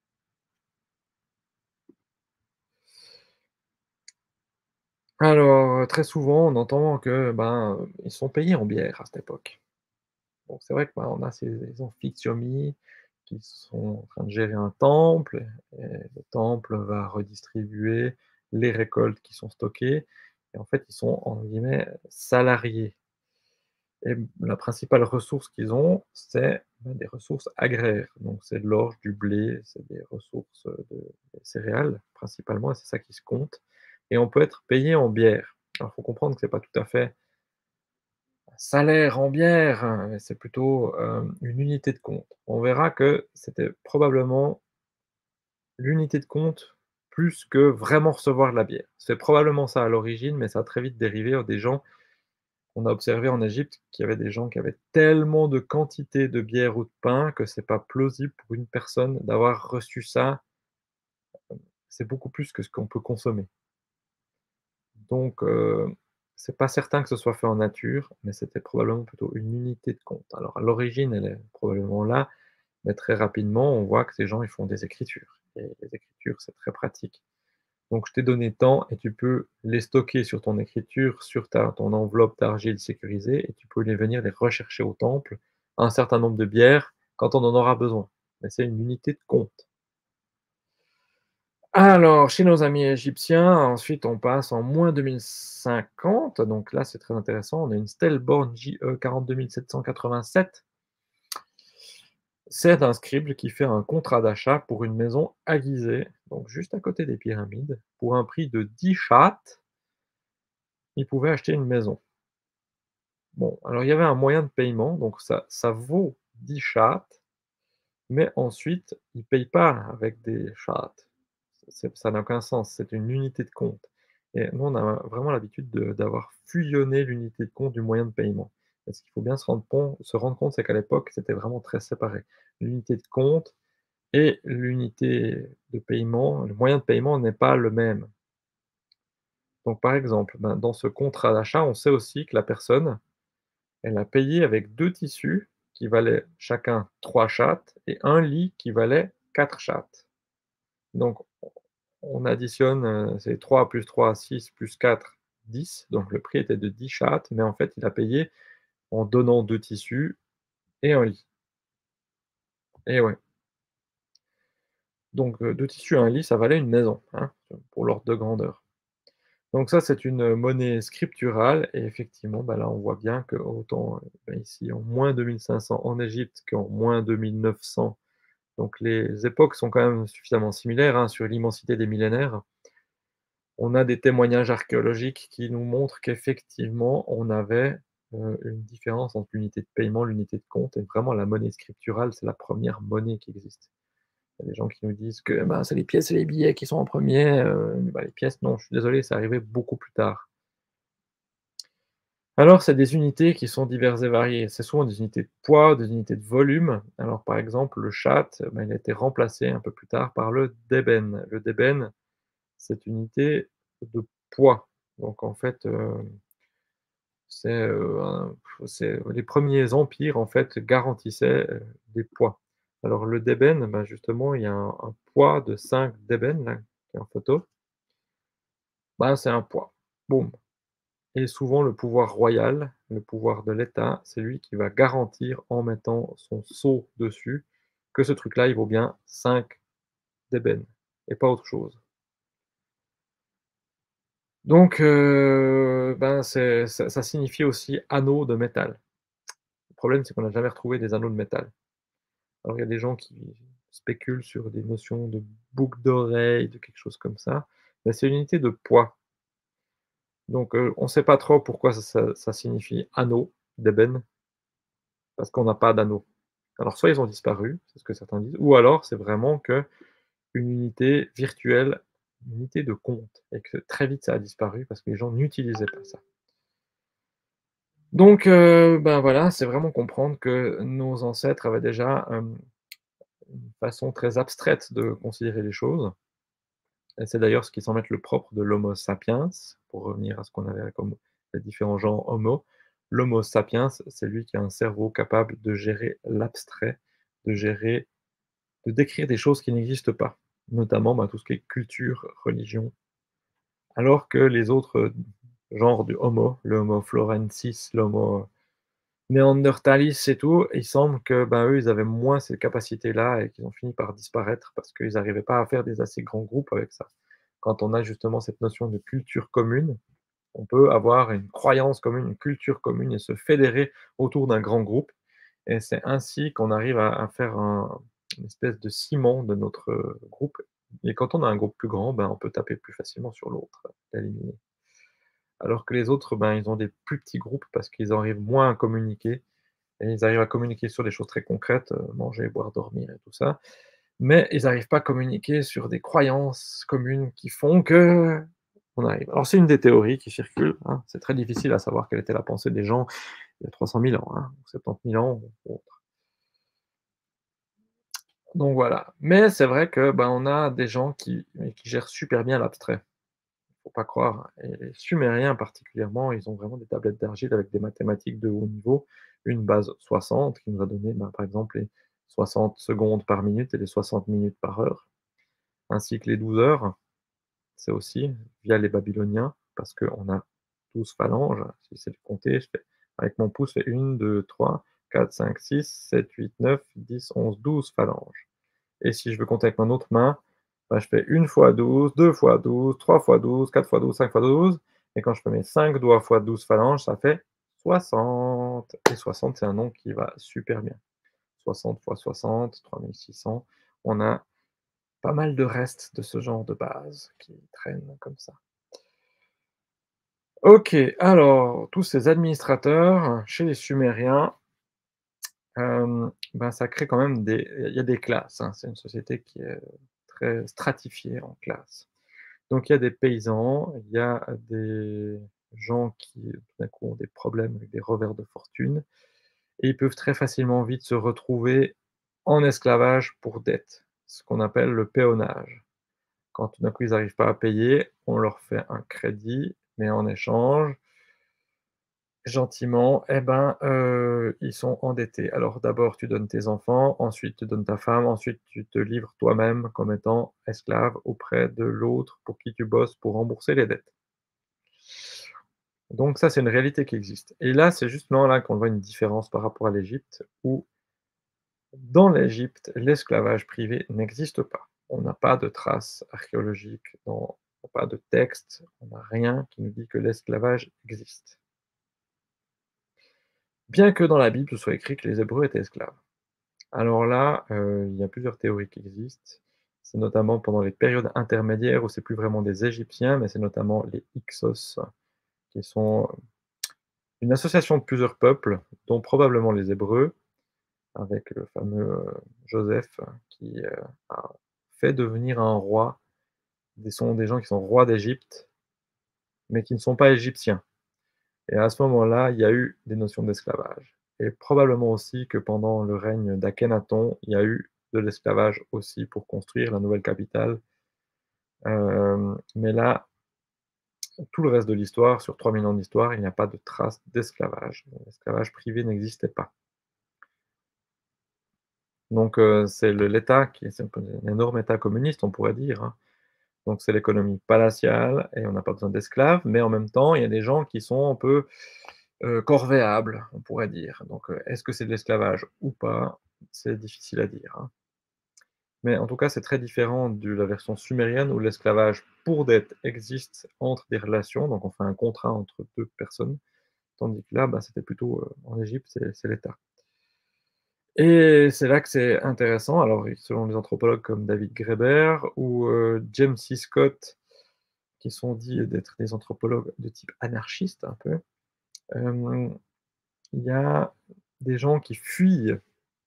Speaker 1: Alors, très souvent, on entend que, ben, ils sont payés en bière à cette époque. Donc c'est vrai que, ben, on a ces amphictyomies qui sont en train de gérer un temple et le temple va redistribuer les récoltes qui sont stockées et en fait, ils sont, entre guillemets, «salariés». Et la principale ressource qu'ils ont, c'est, bah, des ressources agraires. Donc c'est de l'orge, du blé, c'est des ressources, de des céréales principalement et c'est ça qui se compte et on peut être payé en bière. Alors il faut comprendre que c'est pas tout à fait un salaire en bière, hein, mais c'est plutôt, une unité de compte. On verra que c'était probablement l'unité de compte plus que vraiment recevoir de la bière. C'est probablement ça à l'origine, mais ça a très vite dérivé, des gens on a observé en Égypte qu'il y avait des gens qui avaient tellement de quantité de bière ou de pain que c'est pas plausible pour une personne d'avoir reçu ça. C'est beaucoup plus que ce qu'on peut consommer. Donc, c'est pas certain que ce soit fait en nature, mais c'était probablement plutôt une unité de compte. Alors à l'origine, elle est probablement là, mais très rapidement, on voit que ces gens, ils font des écritures et les écritures, c'est très pratique. Donc je t'ai donné tant et tu peux les stocker sur ton écriture, sur ta ton enveloppe d'argile sécurisée et tu peux venir les rechercher au temple, un certain nombre de bières, quand on en aura besoin. Mais c'est une unité de compte. Alors, chez nos amis égyptiens, ensuite on passe en moins 2050, donc là c'est très intéressant, on a une Stellborn JE 42787. C'est un scribe qui fait un contrat d'achat pour une maison à Gizeh, donc juste à côté des pyramides, pour un prix de 10 chats, il pouvait acheter une maison. Bon, alors il y avait un moyen de paiement, donc ça vaut 10 chats, mais ensuite, ils ne payent pas avec des chats. Ça n'a aucun sens, c'est une unité de compte et nous, on a vraiment l'habitude d'avoir fusionné l'unité de compte du moyen de paiement. Et ce qu'il faut bien se rendre compte, c'est qu'à l'époque, c'était vraiment très séparé. L'unité de compte et l'unité de paiement, le moyen de paiement n'est pas le même. Donc par exemple, ben, dans ce contrat d'achat, on sait aussi que la personne, elle a payé avec 2 tissus qui valaient chacun 3 chattes et un lit qui valait 4 chattes. Donc on additionne, c'est 3 plus 3, 6 plus 4, 10. Donc le prix était de 10 chattes, mais en fait, il a payé en donnant 2 tissus et un lit. Et ouais, donc 2 tissus et un lit, ça valait une maison, hein, pour l'ordre de grandeur. Donc ça, c'est une monnaie scripturale et effectivement, bah, là, on voit bien que autant, bah, ici en -2500 en Égypte qu'en -2900, donc les époques sont quand même suffisamment similaires, hein, sur l'immensité des millénaires. On a des témoignages archéologiques qui nous montrent qu'effectivement, on avait, une différence entre l'unité de paiement, l'unité de compte et vraiment la monnaie scripturale, c'est la première monnaie qui existe. Il y a des gens qui nous disent que, ben, c'est les pièces et les billets qui sont en premier. Bah, les pièces, non, je suis désolé, c'est arrivé beaucoup plus tard. Alors, c'est des unités qui sont diverses et variées. C'est souvent des unités de poids, des unités de volume. Alors, par exemple, le chat, ben, il a été remplacé un peu plus tard par le débène. Le débène, c'est une unité de poids. Donc, en fait, c'est les premiers empires, en fait, garantissaient, des poids. Alors, le débène, ben, justement, il y a un poids de 5 d'ébène, là, qui est en photo. Ben, c'est un poids. Boum. Et souvent le pouvoir royal, le pouvoir de l'État, c'est lui qui va garantir en mettant son sceau dessus, que ce truc-là, il vaut bien 5 d'ébène et pas autre chose. Donc ben, ça signifie aussi anneau de métal. Le problème, c'est qu'on n'a jamais retrouvé des anneaux de métal. Alors il y a des gens qui spéculent sur des notions de boucles d'oreilles, de quelque chose comme ça, mais c'est une unité de poids. Donc on ne sait pas trop pourquoi ça signifie anneau d'ébène, parce qu'on n'a pas d'anneau. Alors soit ils ont disparu, c'est ce que certains disent, ou alors c'est vraiment qu'une unité virtuelle, une unité de compte et que très vite ça a disparu parce que les gens n'utilisaient pas ça. Donc ben, voilà, c'est vraiment comprendre que nos ancêtres avaient déjà, une façon très abstraite de considérer les choses et c'est d'ailleurs ce qui semble être le propre de l'homo sapiens, pour revenir à ce qu'on avait comme les différents genres homo. L'homo sapiens, c'est lui qui a un cerveau capable de gérer l'abstrait, de gérer de décrire des choses qui n'existent pas, notamment, bah, tout ce qui est culture, religion, alors que les autres, genres du homo, le Homo florensis, l'Homo néanderthalis et tout, il semble que, ben, eux, ils avaient moins ces capacités-là et qu'ils ont fini par disparaître parce qu'ils n'arrivaient pas à faire des assez grands groupes avec ça. Quand on a justement cette notion de culture commune, on peut avoir une croyance commune, une culture commune et se fédérer autour d'un grand groupe et c'est ainsi qu'on arrive à faire une espèce de ciment de notre, groupe et quand on a un groupe plus grand, ben, on peut taper plus facilement sur l'autre, l'éliminer. Alors que les autres, ben, ils ont des plus petits groupes parce qu'ils arrivent moins à communiquer et ils arrivent à communiquer sur des choses très concrètes, manger, boire, dormir et tout ça, mais ils n'arrivent pas à communiquer sur des croyances communes qui font qu'on arrive. Alors c'est une des théories qui circulent, hein, c'est très difficile à savoir quelle était la pensée des gens il y a 300 000 ans, hein, ou 70 000 ans ou autre. Donc voilà. Mais c'est vrai que, ben, on a des gens qui gèrent super bien l'abstrait. Faut pas croire et les Sumériens particulièrement, ils ont vraiment des tablettes d'argile avec des mathématiques de haut niveau, une base 60 qui nous a donné, ben, par exemple, les 60 secondes par minute et les 60 minutes par heure, ainsi que les 12 heures. C'est aussi via les Babyloniens, parce qu'on a 12 phalanges. Si j'essaie de compter, je fais avec mon pouce, je fais 1, 2, 3, 4, 5, 6, 7, 8, 9, 10, 11, 12 phalanges. Et si je veux compter avec mon autre main, bah, je fais 1 fois 12, 2 fois 12, 3 fois 12, 4 fois 12, 5 fois 12. Et quand je fais mes 5 doigts fois 12 phalanges, ça fait 60. Et 60, c'est un nombre qui va super bien. 60 fois 60, 3600. On a pas mal de restes de ce genre de base qui traînent comme ça. OK, alors tous ces administrateurs chez les Sumériens, ben, ça crée quand même il y a des classes, hein. C'est une société qui est très stratifiée en classes. Donc il y a des paysans, il y a des gens qui, tout d'un coup, ont des problèmes avec des revers de fortune et ils peuvent très facilement vite se retrouver en esclavage pour dette, ce qu'on appelle le péonnage. Quand tout d'un coup ils n'arrivent pas à payer, on leur fait un crédit, mais en échange, gentiment, eh ben, ils sont endettés. Alors d'abord tu donnes tes enfants, ensuite tu donnes ta femme, ensuite tu te livres toi-même comme étant esclave auprès de l'autre pour qui tu bosses pour rembourser les dettes. Donc ça, c'est une réalité qui existe. Et là, c'est justement là qu'on voit une différence par rapport à l'Égypte, où dans l'Égypte, l'esclavage privé n'existe pas. On n'a pas de traces archéologiques dans pas de texte, on n'a rien qui nous dit que l'esclavage existe. Bien que dans la Bible, ce soit écrit que les Hébreux étaient esclaves. Alors là, il y a plusieurs théories qui existent. C'est notamment pendant les périodes intermédiaires où c'est plus vraiment des Égyptiens, mais c'est notamment les Hyksos, qui sont une association de plusieurs peuples, dont probablement les Hébreux, avec le fameux, Joseph qui, a fait devenir un roi. Des sont des gens qui sont rois d'Égypte, mais qui ne sont pas égyptiens. Et à ce moment-là, il y a eu des notions d'esclavage. Et probablement aussi que pendant le règne d'Akhénaton, il y a eu de l'esclavage aussi pour construire la nouvelle capitale. Mais là, tout le reste de l'histoire, sur 3000 ans d'histoire, il n'y a pas de trace d'esclavage. L'esclavage privé n'existait pas. Donc c'est l'État qui est c'est un peu un énorme État communiste, on pourrait dire, hein. Donc c'est l'économie palatiale et on n'a pas besoin d'esclaves, mais en même temps, il y a des gens qui sont un peu, corvéables, on pourrait dire. Donc est-ce que c'est de l'esclavage ou pas? C'est difficile à dire, hein. Mais en tout cas, c'est très différent de la version sumérienne où l'esclavage pour dette existe entre des relations, donc on fait un contrat entre 2 personnes, tandis que là, bah, c'était plutôt, en Égypte, c'est l'État. Et c'est là que c'est intéressant. Alors, selon les anthropologues comme David Graeber ou James C. Scott, qui sont dits d'être des anthropologues de type anarchiste un peu, hem, il y a des gens qui fuient,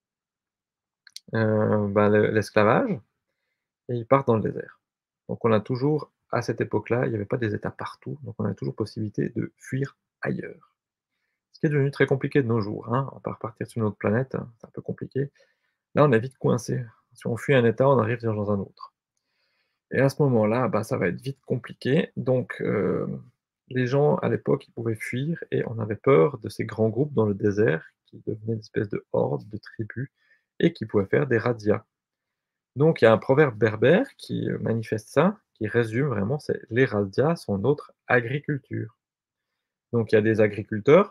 Speaker 1: bah, l'esclavage et ils partent dans le désert. Donc on a toujours à cette époque-là, il n'y avait pas des États partout, donc on a toujours possibilité de fuir ailleurs. Ce qui est devenu très compliqué de nos jours, hein, on part repartir sur une autre planète, hein, c'est un peu compliqué. Là, on est vite coincé. Si on fuit un État, on arrive dans un autre. Et à ce moment-là, bah, ça va être vite compliqué. Donc, les gens à l'époque, ils pouvaient fuir et on avait peur de ces grands groupes dans le désert qui devenaient une espèce de horde, de tribus et qui pouvaient faire des razzias. Donc il y a un proverbe berbère qui, manifeste ça, qui résume vraiment, c'est: «Les razzias sont notre agriculture». Donc il y a des agriculteurs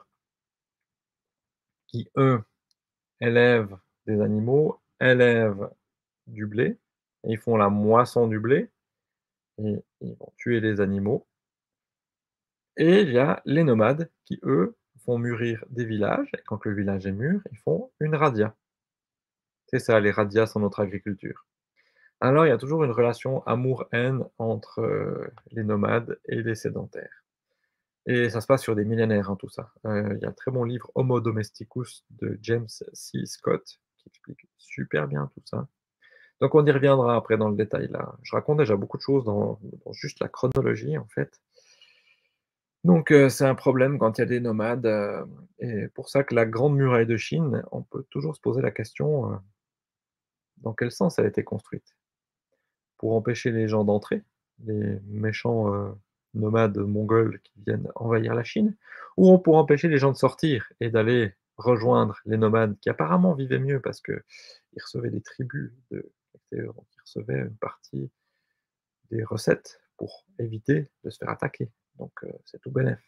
Speaker 1: qui, eux, élèvent des animaux, élèvent du blé et ils font la moisson du blé et ils vont tuer les animaux. Et il y a les nomades qui, eux, font mûrir des villages et quand le village est mûr, ils font une razzia. C'est ça, les razzias sont notre agriculture. Alors il y a toujours une relation amour-haine entre, les nomades et les sédentaires. Et ça se passe sur des millénaires, hein, tout ça. Il y a un très bon livre Homo domesticus de James C. Scott qui explique super bien tout ça. Donc on y reviendra après dans le détail là. Je raconte déjà beaucoup de choses dans juste la chronologie en fait. Donc c'est un problème quand il y a des nomades, et pour ça que la grande muraille de Chine, on peut toujours se poser la question, dans quel sens elle a été construite? Pour empêcher les gens d'entrer, les méchants, nomades mongols qui viennent envahir la Chine, ou pour empêcher les gens de sortir et d'aller rejoindre les nomades qui apparemment vivaient mieux parce qu'ils recevaient des tribus de ils recevaient une partie des recettes pour éviter de se faire attaquer. Donc c'est tout bénef.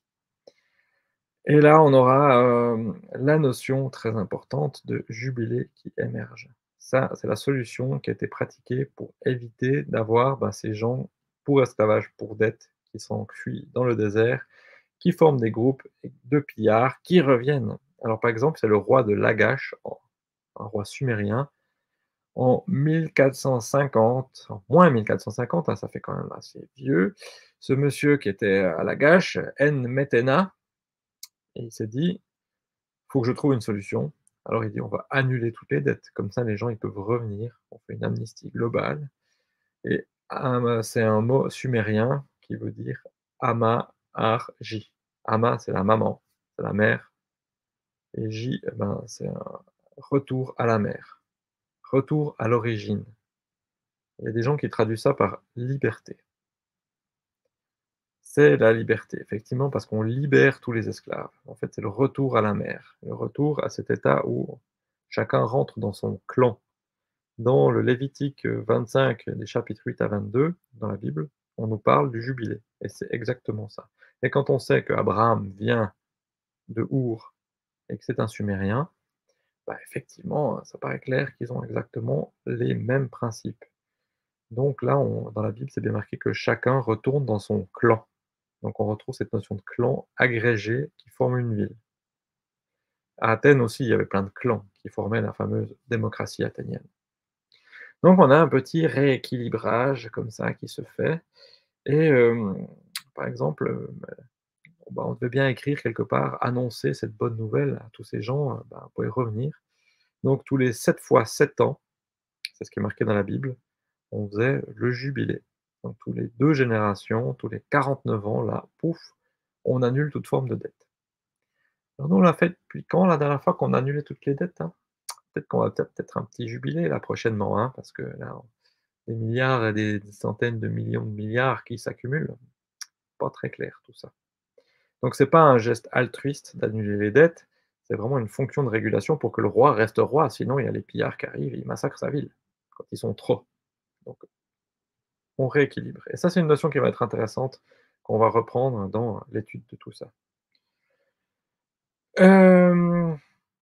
Speaker 1: Et là, on aura, la notion très importante de jubilé qui émerge. Ça, c'est la solution qui a été pratiquée pour éviter d'avoir, bah, ces gens pour esclavage, pour dette, qui s'enfuient dans le désert, qui forment des groupes de pillards qui reviennent. Alors, par exemple, c'est le roi de Lagash, un roi sumérien, en 1450, en moins 1450, hein, ça fait quand même assez vieux. Ce monsieur qui était à Lagash, Enmetena, et il s'est dit: «Faut que je trouve une solution». Alors il dit: «On va annuler toutes les dettes, comme ça les gens ils peuvent revenir. On fait une amnistie globale» et c'est un mot sumérien qui veut dire Ama-ar-ji. Ama, c'est la maman, c'est la mère et Ji, eh ben, c'est un retour à la mer, retour à l'origine. Il y a des gens qui traduisent ça par liberté. C'est la liberté, effectivement, parce qu'on libère tous les esclaves. En fait, c'est le retour à la mer, le retour à cet état où chacun rentre dans son clan. Dans le Lévitique 25, des chapitres 8 à 22, dans la Bible, on nous parle du jubilé et c'est exactement ça. Et quand on sait qu'Abraham vient de Our et que c'est un Sumérien, bah, effectivement, ça paraît clair qu'ils ont exactement les mêmes principes. Donc là, dans la Bible, c'est bien marqué que chacun retourne dans son clan. Donc on retrouve cette notion de clan agrégé qui forme une ville. À Athènes aussi, il y avait plein de clans qui formaient la fameuse démocratie athénienne. Donc on a un petit rééquilibrage comme ça qui se fait et par exemple, bah, on devait bien écrire quelque part, annoncer cette bonne nouvelle à tous ces gens, bah, vous pouvez revenir. Donc tous les 7 fois 7 ans, c'est ce qui est marqué dans la Bible, on faisait le jubilé. Donc tous les 2 générations, tous les 49 ans, là, pouf, on annule toute forme de dette. Alors nous, on l'a fait depuis quand la dernière fois qu'on a annulé toutes les dettes, hein? Peut-être qu'on va peut-être un petit jubilé là prochainement, hein, parce que là, des milliards et des centaines de millions de milliards qui s'accumulent. Pas très clair tout ça. Donc c'est pas un geste altruiste d'annuler les dettes, c'est vraiment une fonction de régulation pour que le roi reste roi, sinon il y a les pillards qui arrivent et ils massacrent sa ville, quand ils sont trop. Donc on rééquilibre et ça, c'est une notion qui va être intéressante, qu'on va reprendre dans l'étude de tout ça. Hem,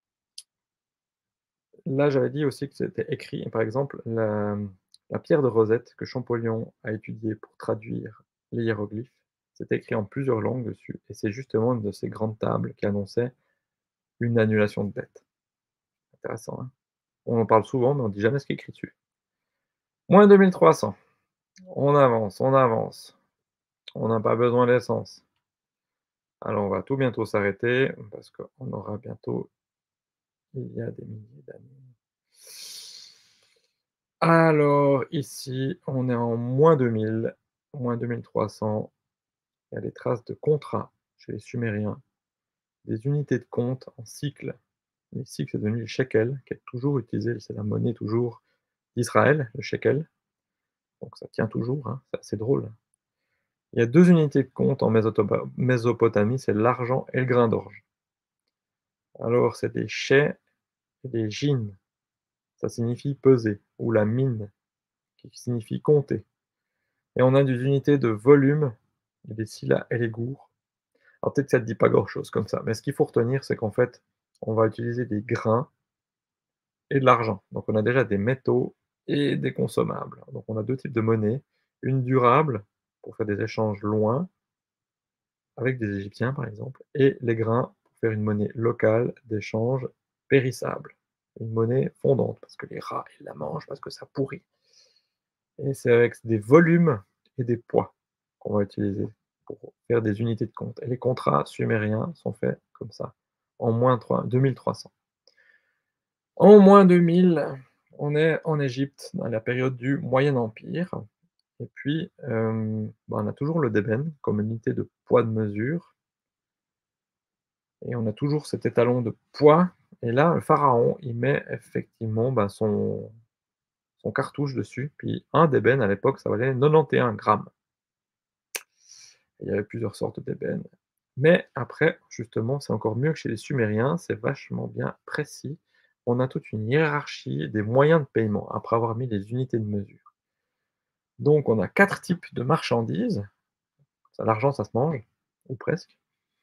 Speaker 1: Là, j'avais dit aussi que c'était écrit, par exemple, la pierre de Rosette que Champollion a étudiée pour traduire les hiéroglyphes, c'est écrit en plusieurs langues dessus et c'est justement une de ces grandes tables qui annonçait une annulation de dette. Intéressant, hein? On en parle souvent, mais on dit jamais ce qui est écrit dessus. Moins 2300. On avance, on avance. On n'a pas besoin d'essence. Alors on va tout bientôt s'arrêter parce qu'on aura bientôt il y a des milliers d'années. Alors ici, on est en moins 2000, moins 2300. Il y a des traces de contrats chez les Sumériens, des unités de compte en cycle. Les cycles, c'est devenu le shekel, qui est toujours utilisé, c'est la monnaie toujours d'Israël, le shekel. Donc ça tient toujours, hein, c'est assez drôle. Il y a 2 unités de compte en Mésopotamie, c'est l'argent et le grain d'orge. Alors c'est des shais et des jin, ça signifie peser, ou la mine, qui signifie compter. Et on a des unités de volume, les silas et les gours. Alors peut-être que ça ne te dit pas grand-chose comme ça, mais ce qu'il faut retenir, c'est qu'en fait, on va utiliser des grains et de l'argent. Donc on a déjà des métaux et des consommables. Donc on a 2 types de monnaie, une durable, pour faire des échanges loin, avec des Égyptiens par exemple, et les grains pour faire une monnaie locale d'échange périssable. Une monnaie fondante, parce que les rats, ils la mangent, parce que ça pourrit. Et c'est avec des volumes et des poids qu'on va utiliser pour faire des unités de compte. Et les contrats sumériens sont faits comme ça, en -2300. En -2000, on est en Égypte, dans la période du Moyen Empire. Et puis, bah, on a toujours le débène comme unité de poids de mesure. Et on a toujours cet étalon de poids. Et là, le pharaon, il met effectivement, bah, son cartouche dessus. Puis un d'ébène à l'époque, ça valait 91 grammes. Il y avait plusieurs sortes d'ébène. Mais après, justement, c'est encore mieux que chez les Sumériens, c'est vachement bien précis. On a toute une hiérarchie des moyens de paiement, après avoir mis les unités de mesure. Donc on a 4 types de marchandises, ça l'argent ça se mange, ou presque,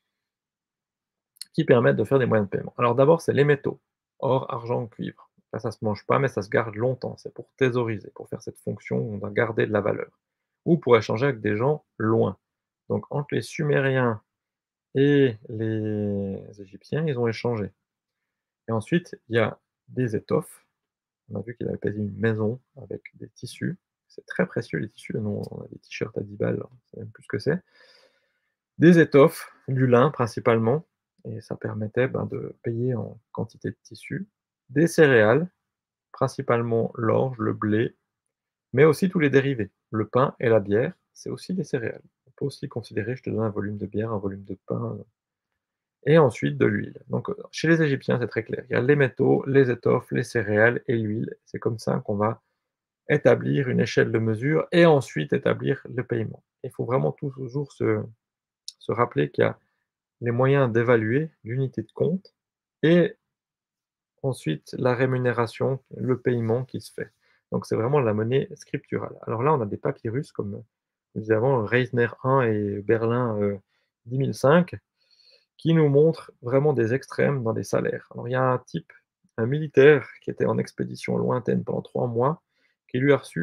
Speaker 1: qui permettent de faire des moyens de paiement. Alors d'abord, c'est les métaux, or, argent, cuivre. Là, ça se mange pas, mais ça se garde longtemps, c'est pour thésauriser, pour faire cette fonction où on doit garder de la valeur, ou pour échanger avec des gens loin. Donc entre les Sumériens et les Égyptiens, ils ont échangé. Et ensuite, il y a des étoffes. On a vu qu'il avait payé une maison avec des tissus. C'est très précieux les tissus. Nous, on a des t-shirts à 10 balles, on sait même plus ce que c'est. Des étoffes, du lin principalement, et ça permettait, ben, de payer en quantité de tissu. Des céréales, principalement l'orge, le blé, mais aussi tous les dérivés. Le pain et la bière, c'est aussi des céréales. On peut aussi considérer, je te donne un volume de bière, un volume de pain, et ensuite de l'huile. Donc, chez les Égyptiens, c'est très clair. Il y a les métaux, les étoffes, les céréales et l'huile. C'est comme ça qu'on va établir une échelle de mesure et ensuite établir le paiement. Il faut vraiment toujours se rappeler qu'il y a les moyens d'évaluer l'unité de compte et ensuite la rémunération, le paiement qui se fait. Donc c'est vraiment la monnaie scripturale. Alors là, on a des papyrus comme nous disais avant, Reisner 1 et Berlin 10005, qui nous montrent vraiment des extrêmes dans les salaires. Alors il y a un type, un militaire qui était en expédition lointaine pendant 3 mois, qui lui a reçu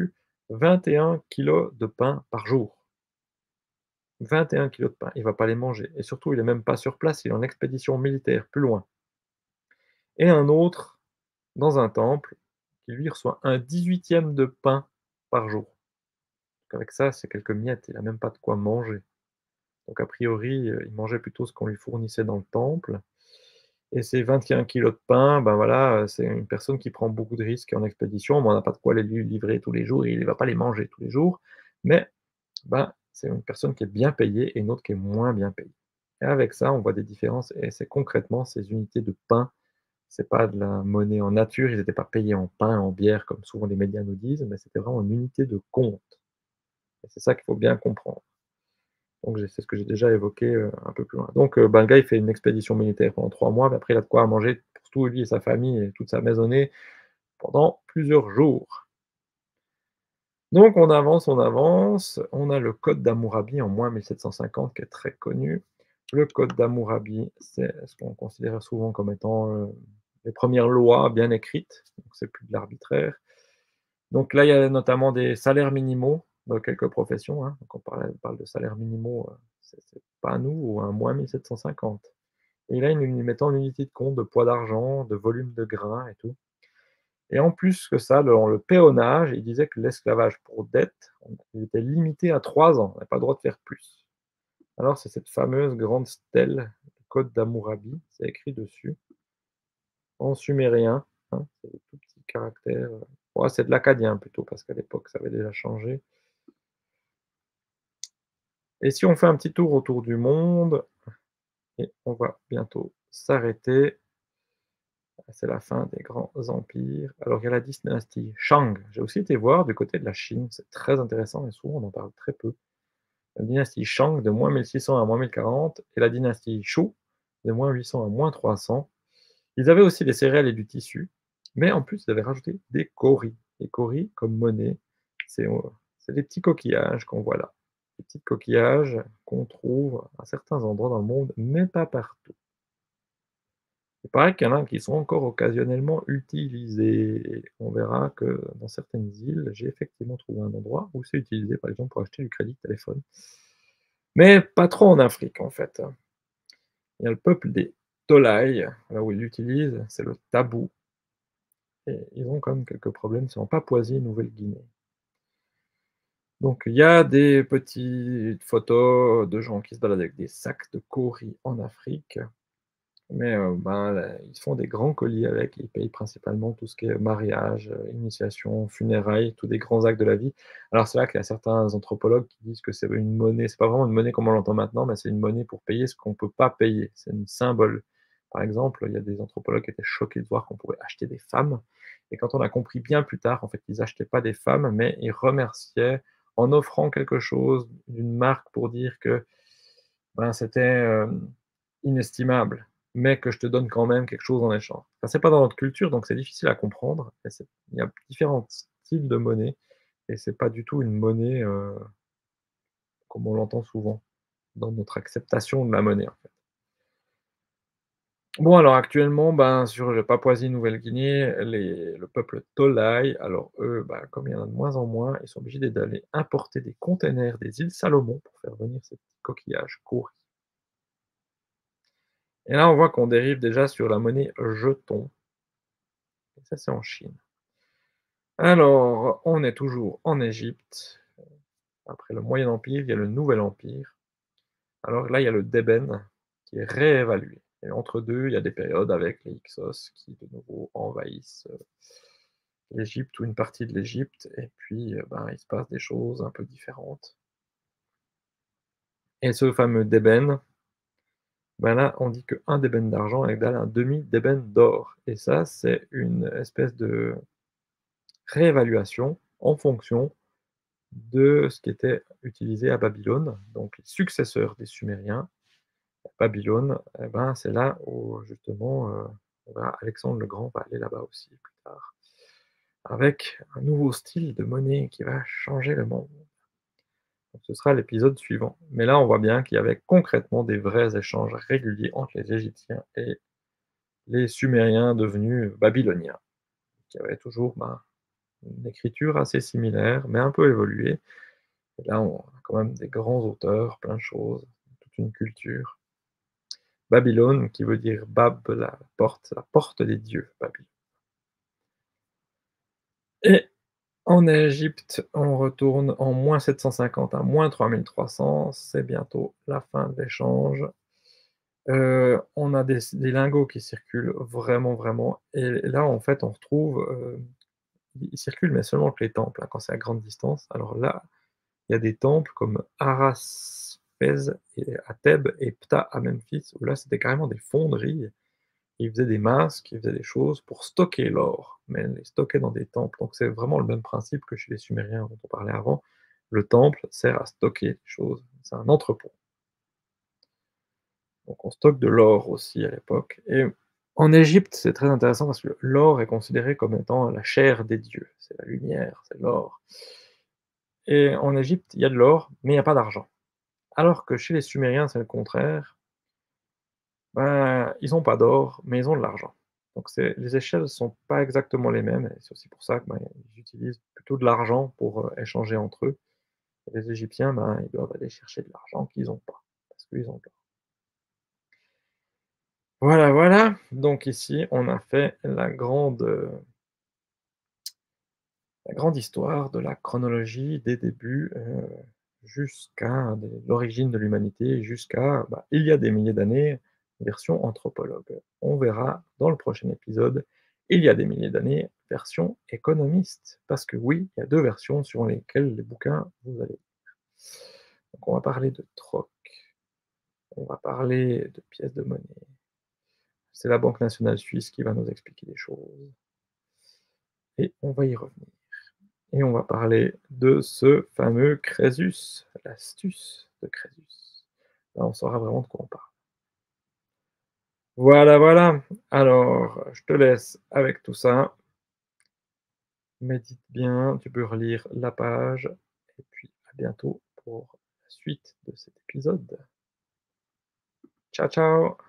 Speaker 1: 21 kilos de pain par jour. 21 kilos de pain, il va pas les manger et surtout il est même pas sur place, il est en expédition militaire plus loin. Et un autre, dans un temple, qui lui reçoit un 18e de pain par jour. Donc avec ça, c'est quelques miettes, il a même pas de quoi manger. Donc a priori, il mangeait plutôt ce qu'on lui fournissait dans le temple et ces 21 kilos de pain, ben voilà, c'est une personne qui prend beaucoup de risques en expédition, mais on n'a pas de quoi les lui livrer tous les jours et il ne va pas les manger tous les jours. Mais, ben, c'est une personne qui est bien payée et une autre qui est moins bien payée. Et avec ça, on voit des différences et c'est concrètement ces unités de pain, c'est pas de la monnaie en nature, ils étaient pas payés en pain, en bière comme souvent les médias nous disent, mais c'était vraiment une unité de compte et c'est ça qu'il faut bien comprendre. Donc c'est ce que j'ai déjà évoqué, un peu plus loin. Donc bah, le gars, il fait une expédition militaire pendant 3 mois, mais après il a de quoi manger pour tout lui et sa famille et toute sa maisonnée pendant plusieurs jours. Donc on avance, on a le code d'Hammurabi en moins 1750 qui est très connu. Le code d'Hammurabi, c'est ce qu'on considérait souvent comme étant, les premières lois bien écrites, donc c'est plus de l'arbitraire. Donc là, il y a notamment des salaires minimaux dans quelques professions, hein. Donc on parle de salaires minimaux, c'est pas nous ou un moins 1750. Et là, ils mettant une unité de compte de poids d'argent, de volume de grains et tout. Et en plus que ça, dans le péonage, il disait que l'esclavage pour dette, il était limité à 3 ans, on n'avait pas le droit de faire plus. Alors c'est cette fameuse grande stèle, le code d'Hammurabi, c'est écrit dessus, en sumérien, hein, c'est des tout petits caractères, ouais, c'est de l'akkadien plutôt, parce qu'à l'époque, ça avait déjà changé. Et si on fait un petit tour autour du monde, et on va bientôt s'arrêter, c'est la fin des grands empires. Alors il y a la dynastie Shang, j'ai aussi été voir du côté de la Chine, c'est très intéressant et souvent on en parle très peu. La dynastie Shang de -1600 à -1040 et la dynastie Shou de -800 à -300. Ils avaient aussi des céréales et du tissu, mais en plus ils avaient rajouté des kauris. Les kauris comme monnaie, c'est, c'est des petits coquillages qu'on voit là. Des petits coquillages qu'on trouve à certains endroits dans le monde, mais pas partout. Il paraît qu'il y en a qui sont encore occasionnellement utilisés et on verra que dans certaines îles, j'ai effectivement trouvé un endroit où c'est utilisé, par exemple, pour acheter du crédit de téléphone. Mais pas trop en Afrique, en fait. Il y a le peuple des Tolai, là où ils l'utilisent, c'est le tabou et ils ont quand même quelques problèmes, c'est en Papouasie-Nouvelle-Guinée. Donc il y a des petites photos de gens qui se baladent avec des sacs de kauris en Afrique. Mais, ben, ils font des grands colis avec, ils payent principalement tout ce qui est mariage, initiation, funérailles, tous des grands actes de la vie. Alors c'est là qu'il y a certains anthropologues qui disent que c'est une monnaie, c'est pas vraiment une monnaie comme on l'entend maintenant, mais c'est une monnaie pour payer ce qu'on peut pas payer, c'est un symbole. Par exemple, il y a des anthropologues qui étaient choqués de voir qu'on pouvait acheter des femmes et quand on a compris bien plus tard, en fait, ils achetaient pas des femmes, mais ils remerciaient en offrant quelque chose d'une marque pour dire que, ben, c'était, inestimable, mais que je te donne quand même quelque chose en échange. Enfin, c'est pas dans notre culture, donc c'est difficile à comprendre et c'est il y a différents styles de monnaie et c'est pas du tout une monnaie, comme on l'entend souvent dans notre acceptation de la monnaie, en fait. Bon, alors actuellement, ben, sur le Papouasie-Nouvelle-Guinée, le peuple Tolai, alors eux, bah, comme il y en a de moins en moins, ils sont obligés d'aller importer des containers des îles Salomon pour faire venir ces petits coquillages kauris. Et là, on voit qu'on dérive déjà sur la monnaie jeton et ça, c'est en Chine. Alors, on est toujours en Égypte. Après le Moyen Empire, il y a le Nouvel Empire. Alors là, il y a le d'ébène qui est réévalué. Et entre deux, il y a des périodes avec les Hyksos qui, de nouveau, envahissent l'Égypte ou une partie de l'Égypte. Et puis, ben, il se passe des choses un peu différentes. Et ce fameux d'ébène, ben là, on dit qu'un d'ébène d'argent égale un demi d'ébène d'or. Et ça, c'est une espèce de réévaluation en fonction de ce qui était utilisé à Babylone, donc les successeurs des Sumériens. Babylone, eh ben, c'est là où justement, Alexandre le Grand va aller là-bas aussi plus tard, avec un nouveau style de monnaie qui va changer le monde. Donc ce sera l'épisode suivant. Mais là, on voit bien qu'il y avait concrètement des vrais échanges réguliers entre les Égyptiens et les Sumériens devenus babyloniens, qui avaient toujours, ben, une écriture assez similaire, mais un peu évoluée. Et là, on a quand même des grands auteurs, plein de choses, toute une culture. Babylone, qui veut dire Bab, la porte des dieux, Babylone. Et en Égypte, on retourne en -750 à -3300, c'est bientôt la fin de l'échange. On a des lingots qui circulent vraiment, vraiment et là, en fait, on retrouve, ils circulent, mais seulement avec les temples, hein, quand c'est à grande distance. Alors là, il y a des temples comme Arasphèse et à Thèbes et Ptah à Memphis, où là, c'était carrément des fonderies. Ils faisaient des masques, ils faisaient des choses pour stocker l'or, mais ils les stockaient dans des temples. Donc c'est vraiment le même principe que chez les Sumériens dont on parlait avant. Le temple sert à stocker des choses, c'est un entrepôt. Donc on stocke de l'or aussi à l'époque et en Égypte, c'est très intéressant parce que l'or est considéré comme étant la chair des dieux. C'est la lumière, c'est l'or et en Égypte, il y a de l'or, mais il y a pas d'argent. Alors que chez les Sumériens, c'est le contraire. Ben, ils ont pas d'or, mais ils ont de l'argent. Donc c'est les échelles sont pas exactement les mêmes et c'est aussi pour ça que, ben, ils utilisent plutôt de l'argent pour, échanger entre eux. Et les Égyptiens, ben, ils doivent aller chercher de l'argent qu'ils ont pas, parce qu'ils ont de l'or. Voilà, voilà, donc ici, on a fait la grande histoire de la chronologie des débuts, jusqu'à de l'origine de l'humanité, jusqu'à, bah, il y a des milliers d'années, version anthropologue. On verra dans le prochain épisode, il y a des milliers d'années, version économiste. Parce que oui, il y a 2 versions sur lesquelles les bouquins vous allez donc on va parler de troc, on va parler de pièces de monnaie. C'est la Banque nationale suisse qui va nous expliquer les choses et on va y revenir. Et on va parler de ce fameux Crésus, l'astuce de Crésus. Là, on saura vraiment de quoi on parle. Voilà, voilà. Alors, je te laisse avec tout ça. Médite bien, tu peux relire la page et puis à bientôt pour la suite de cet épisode. Ciao, ciao.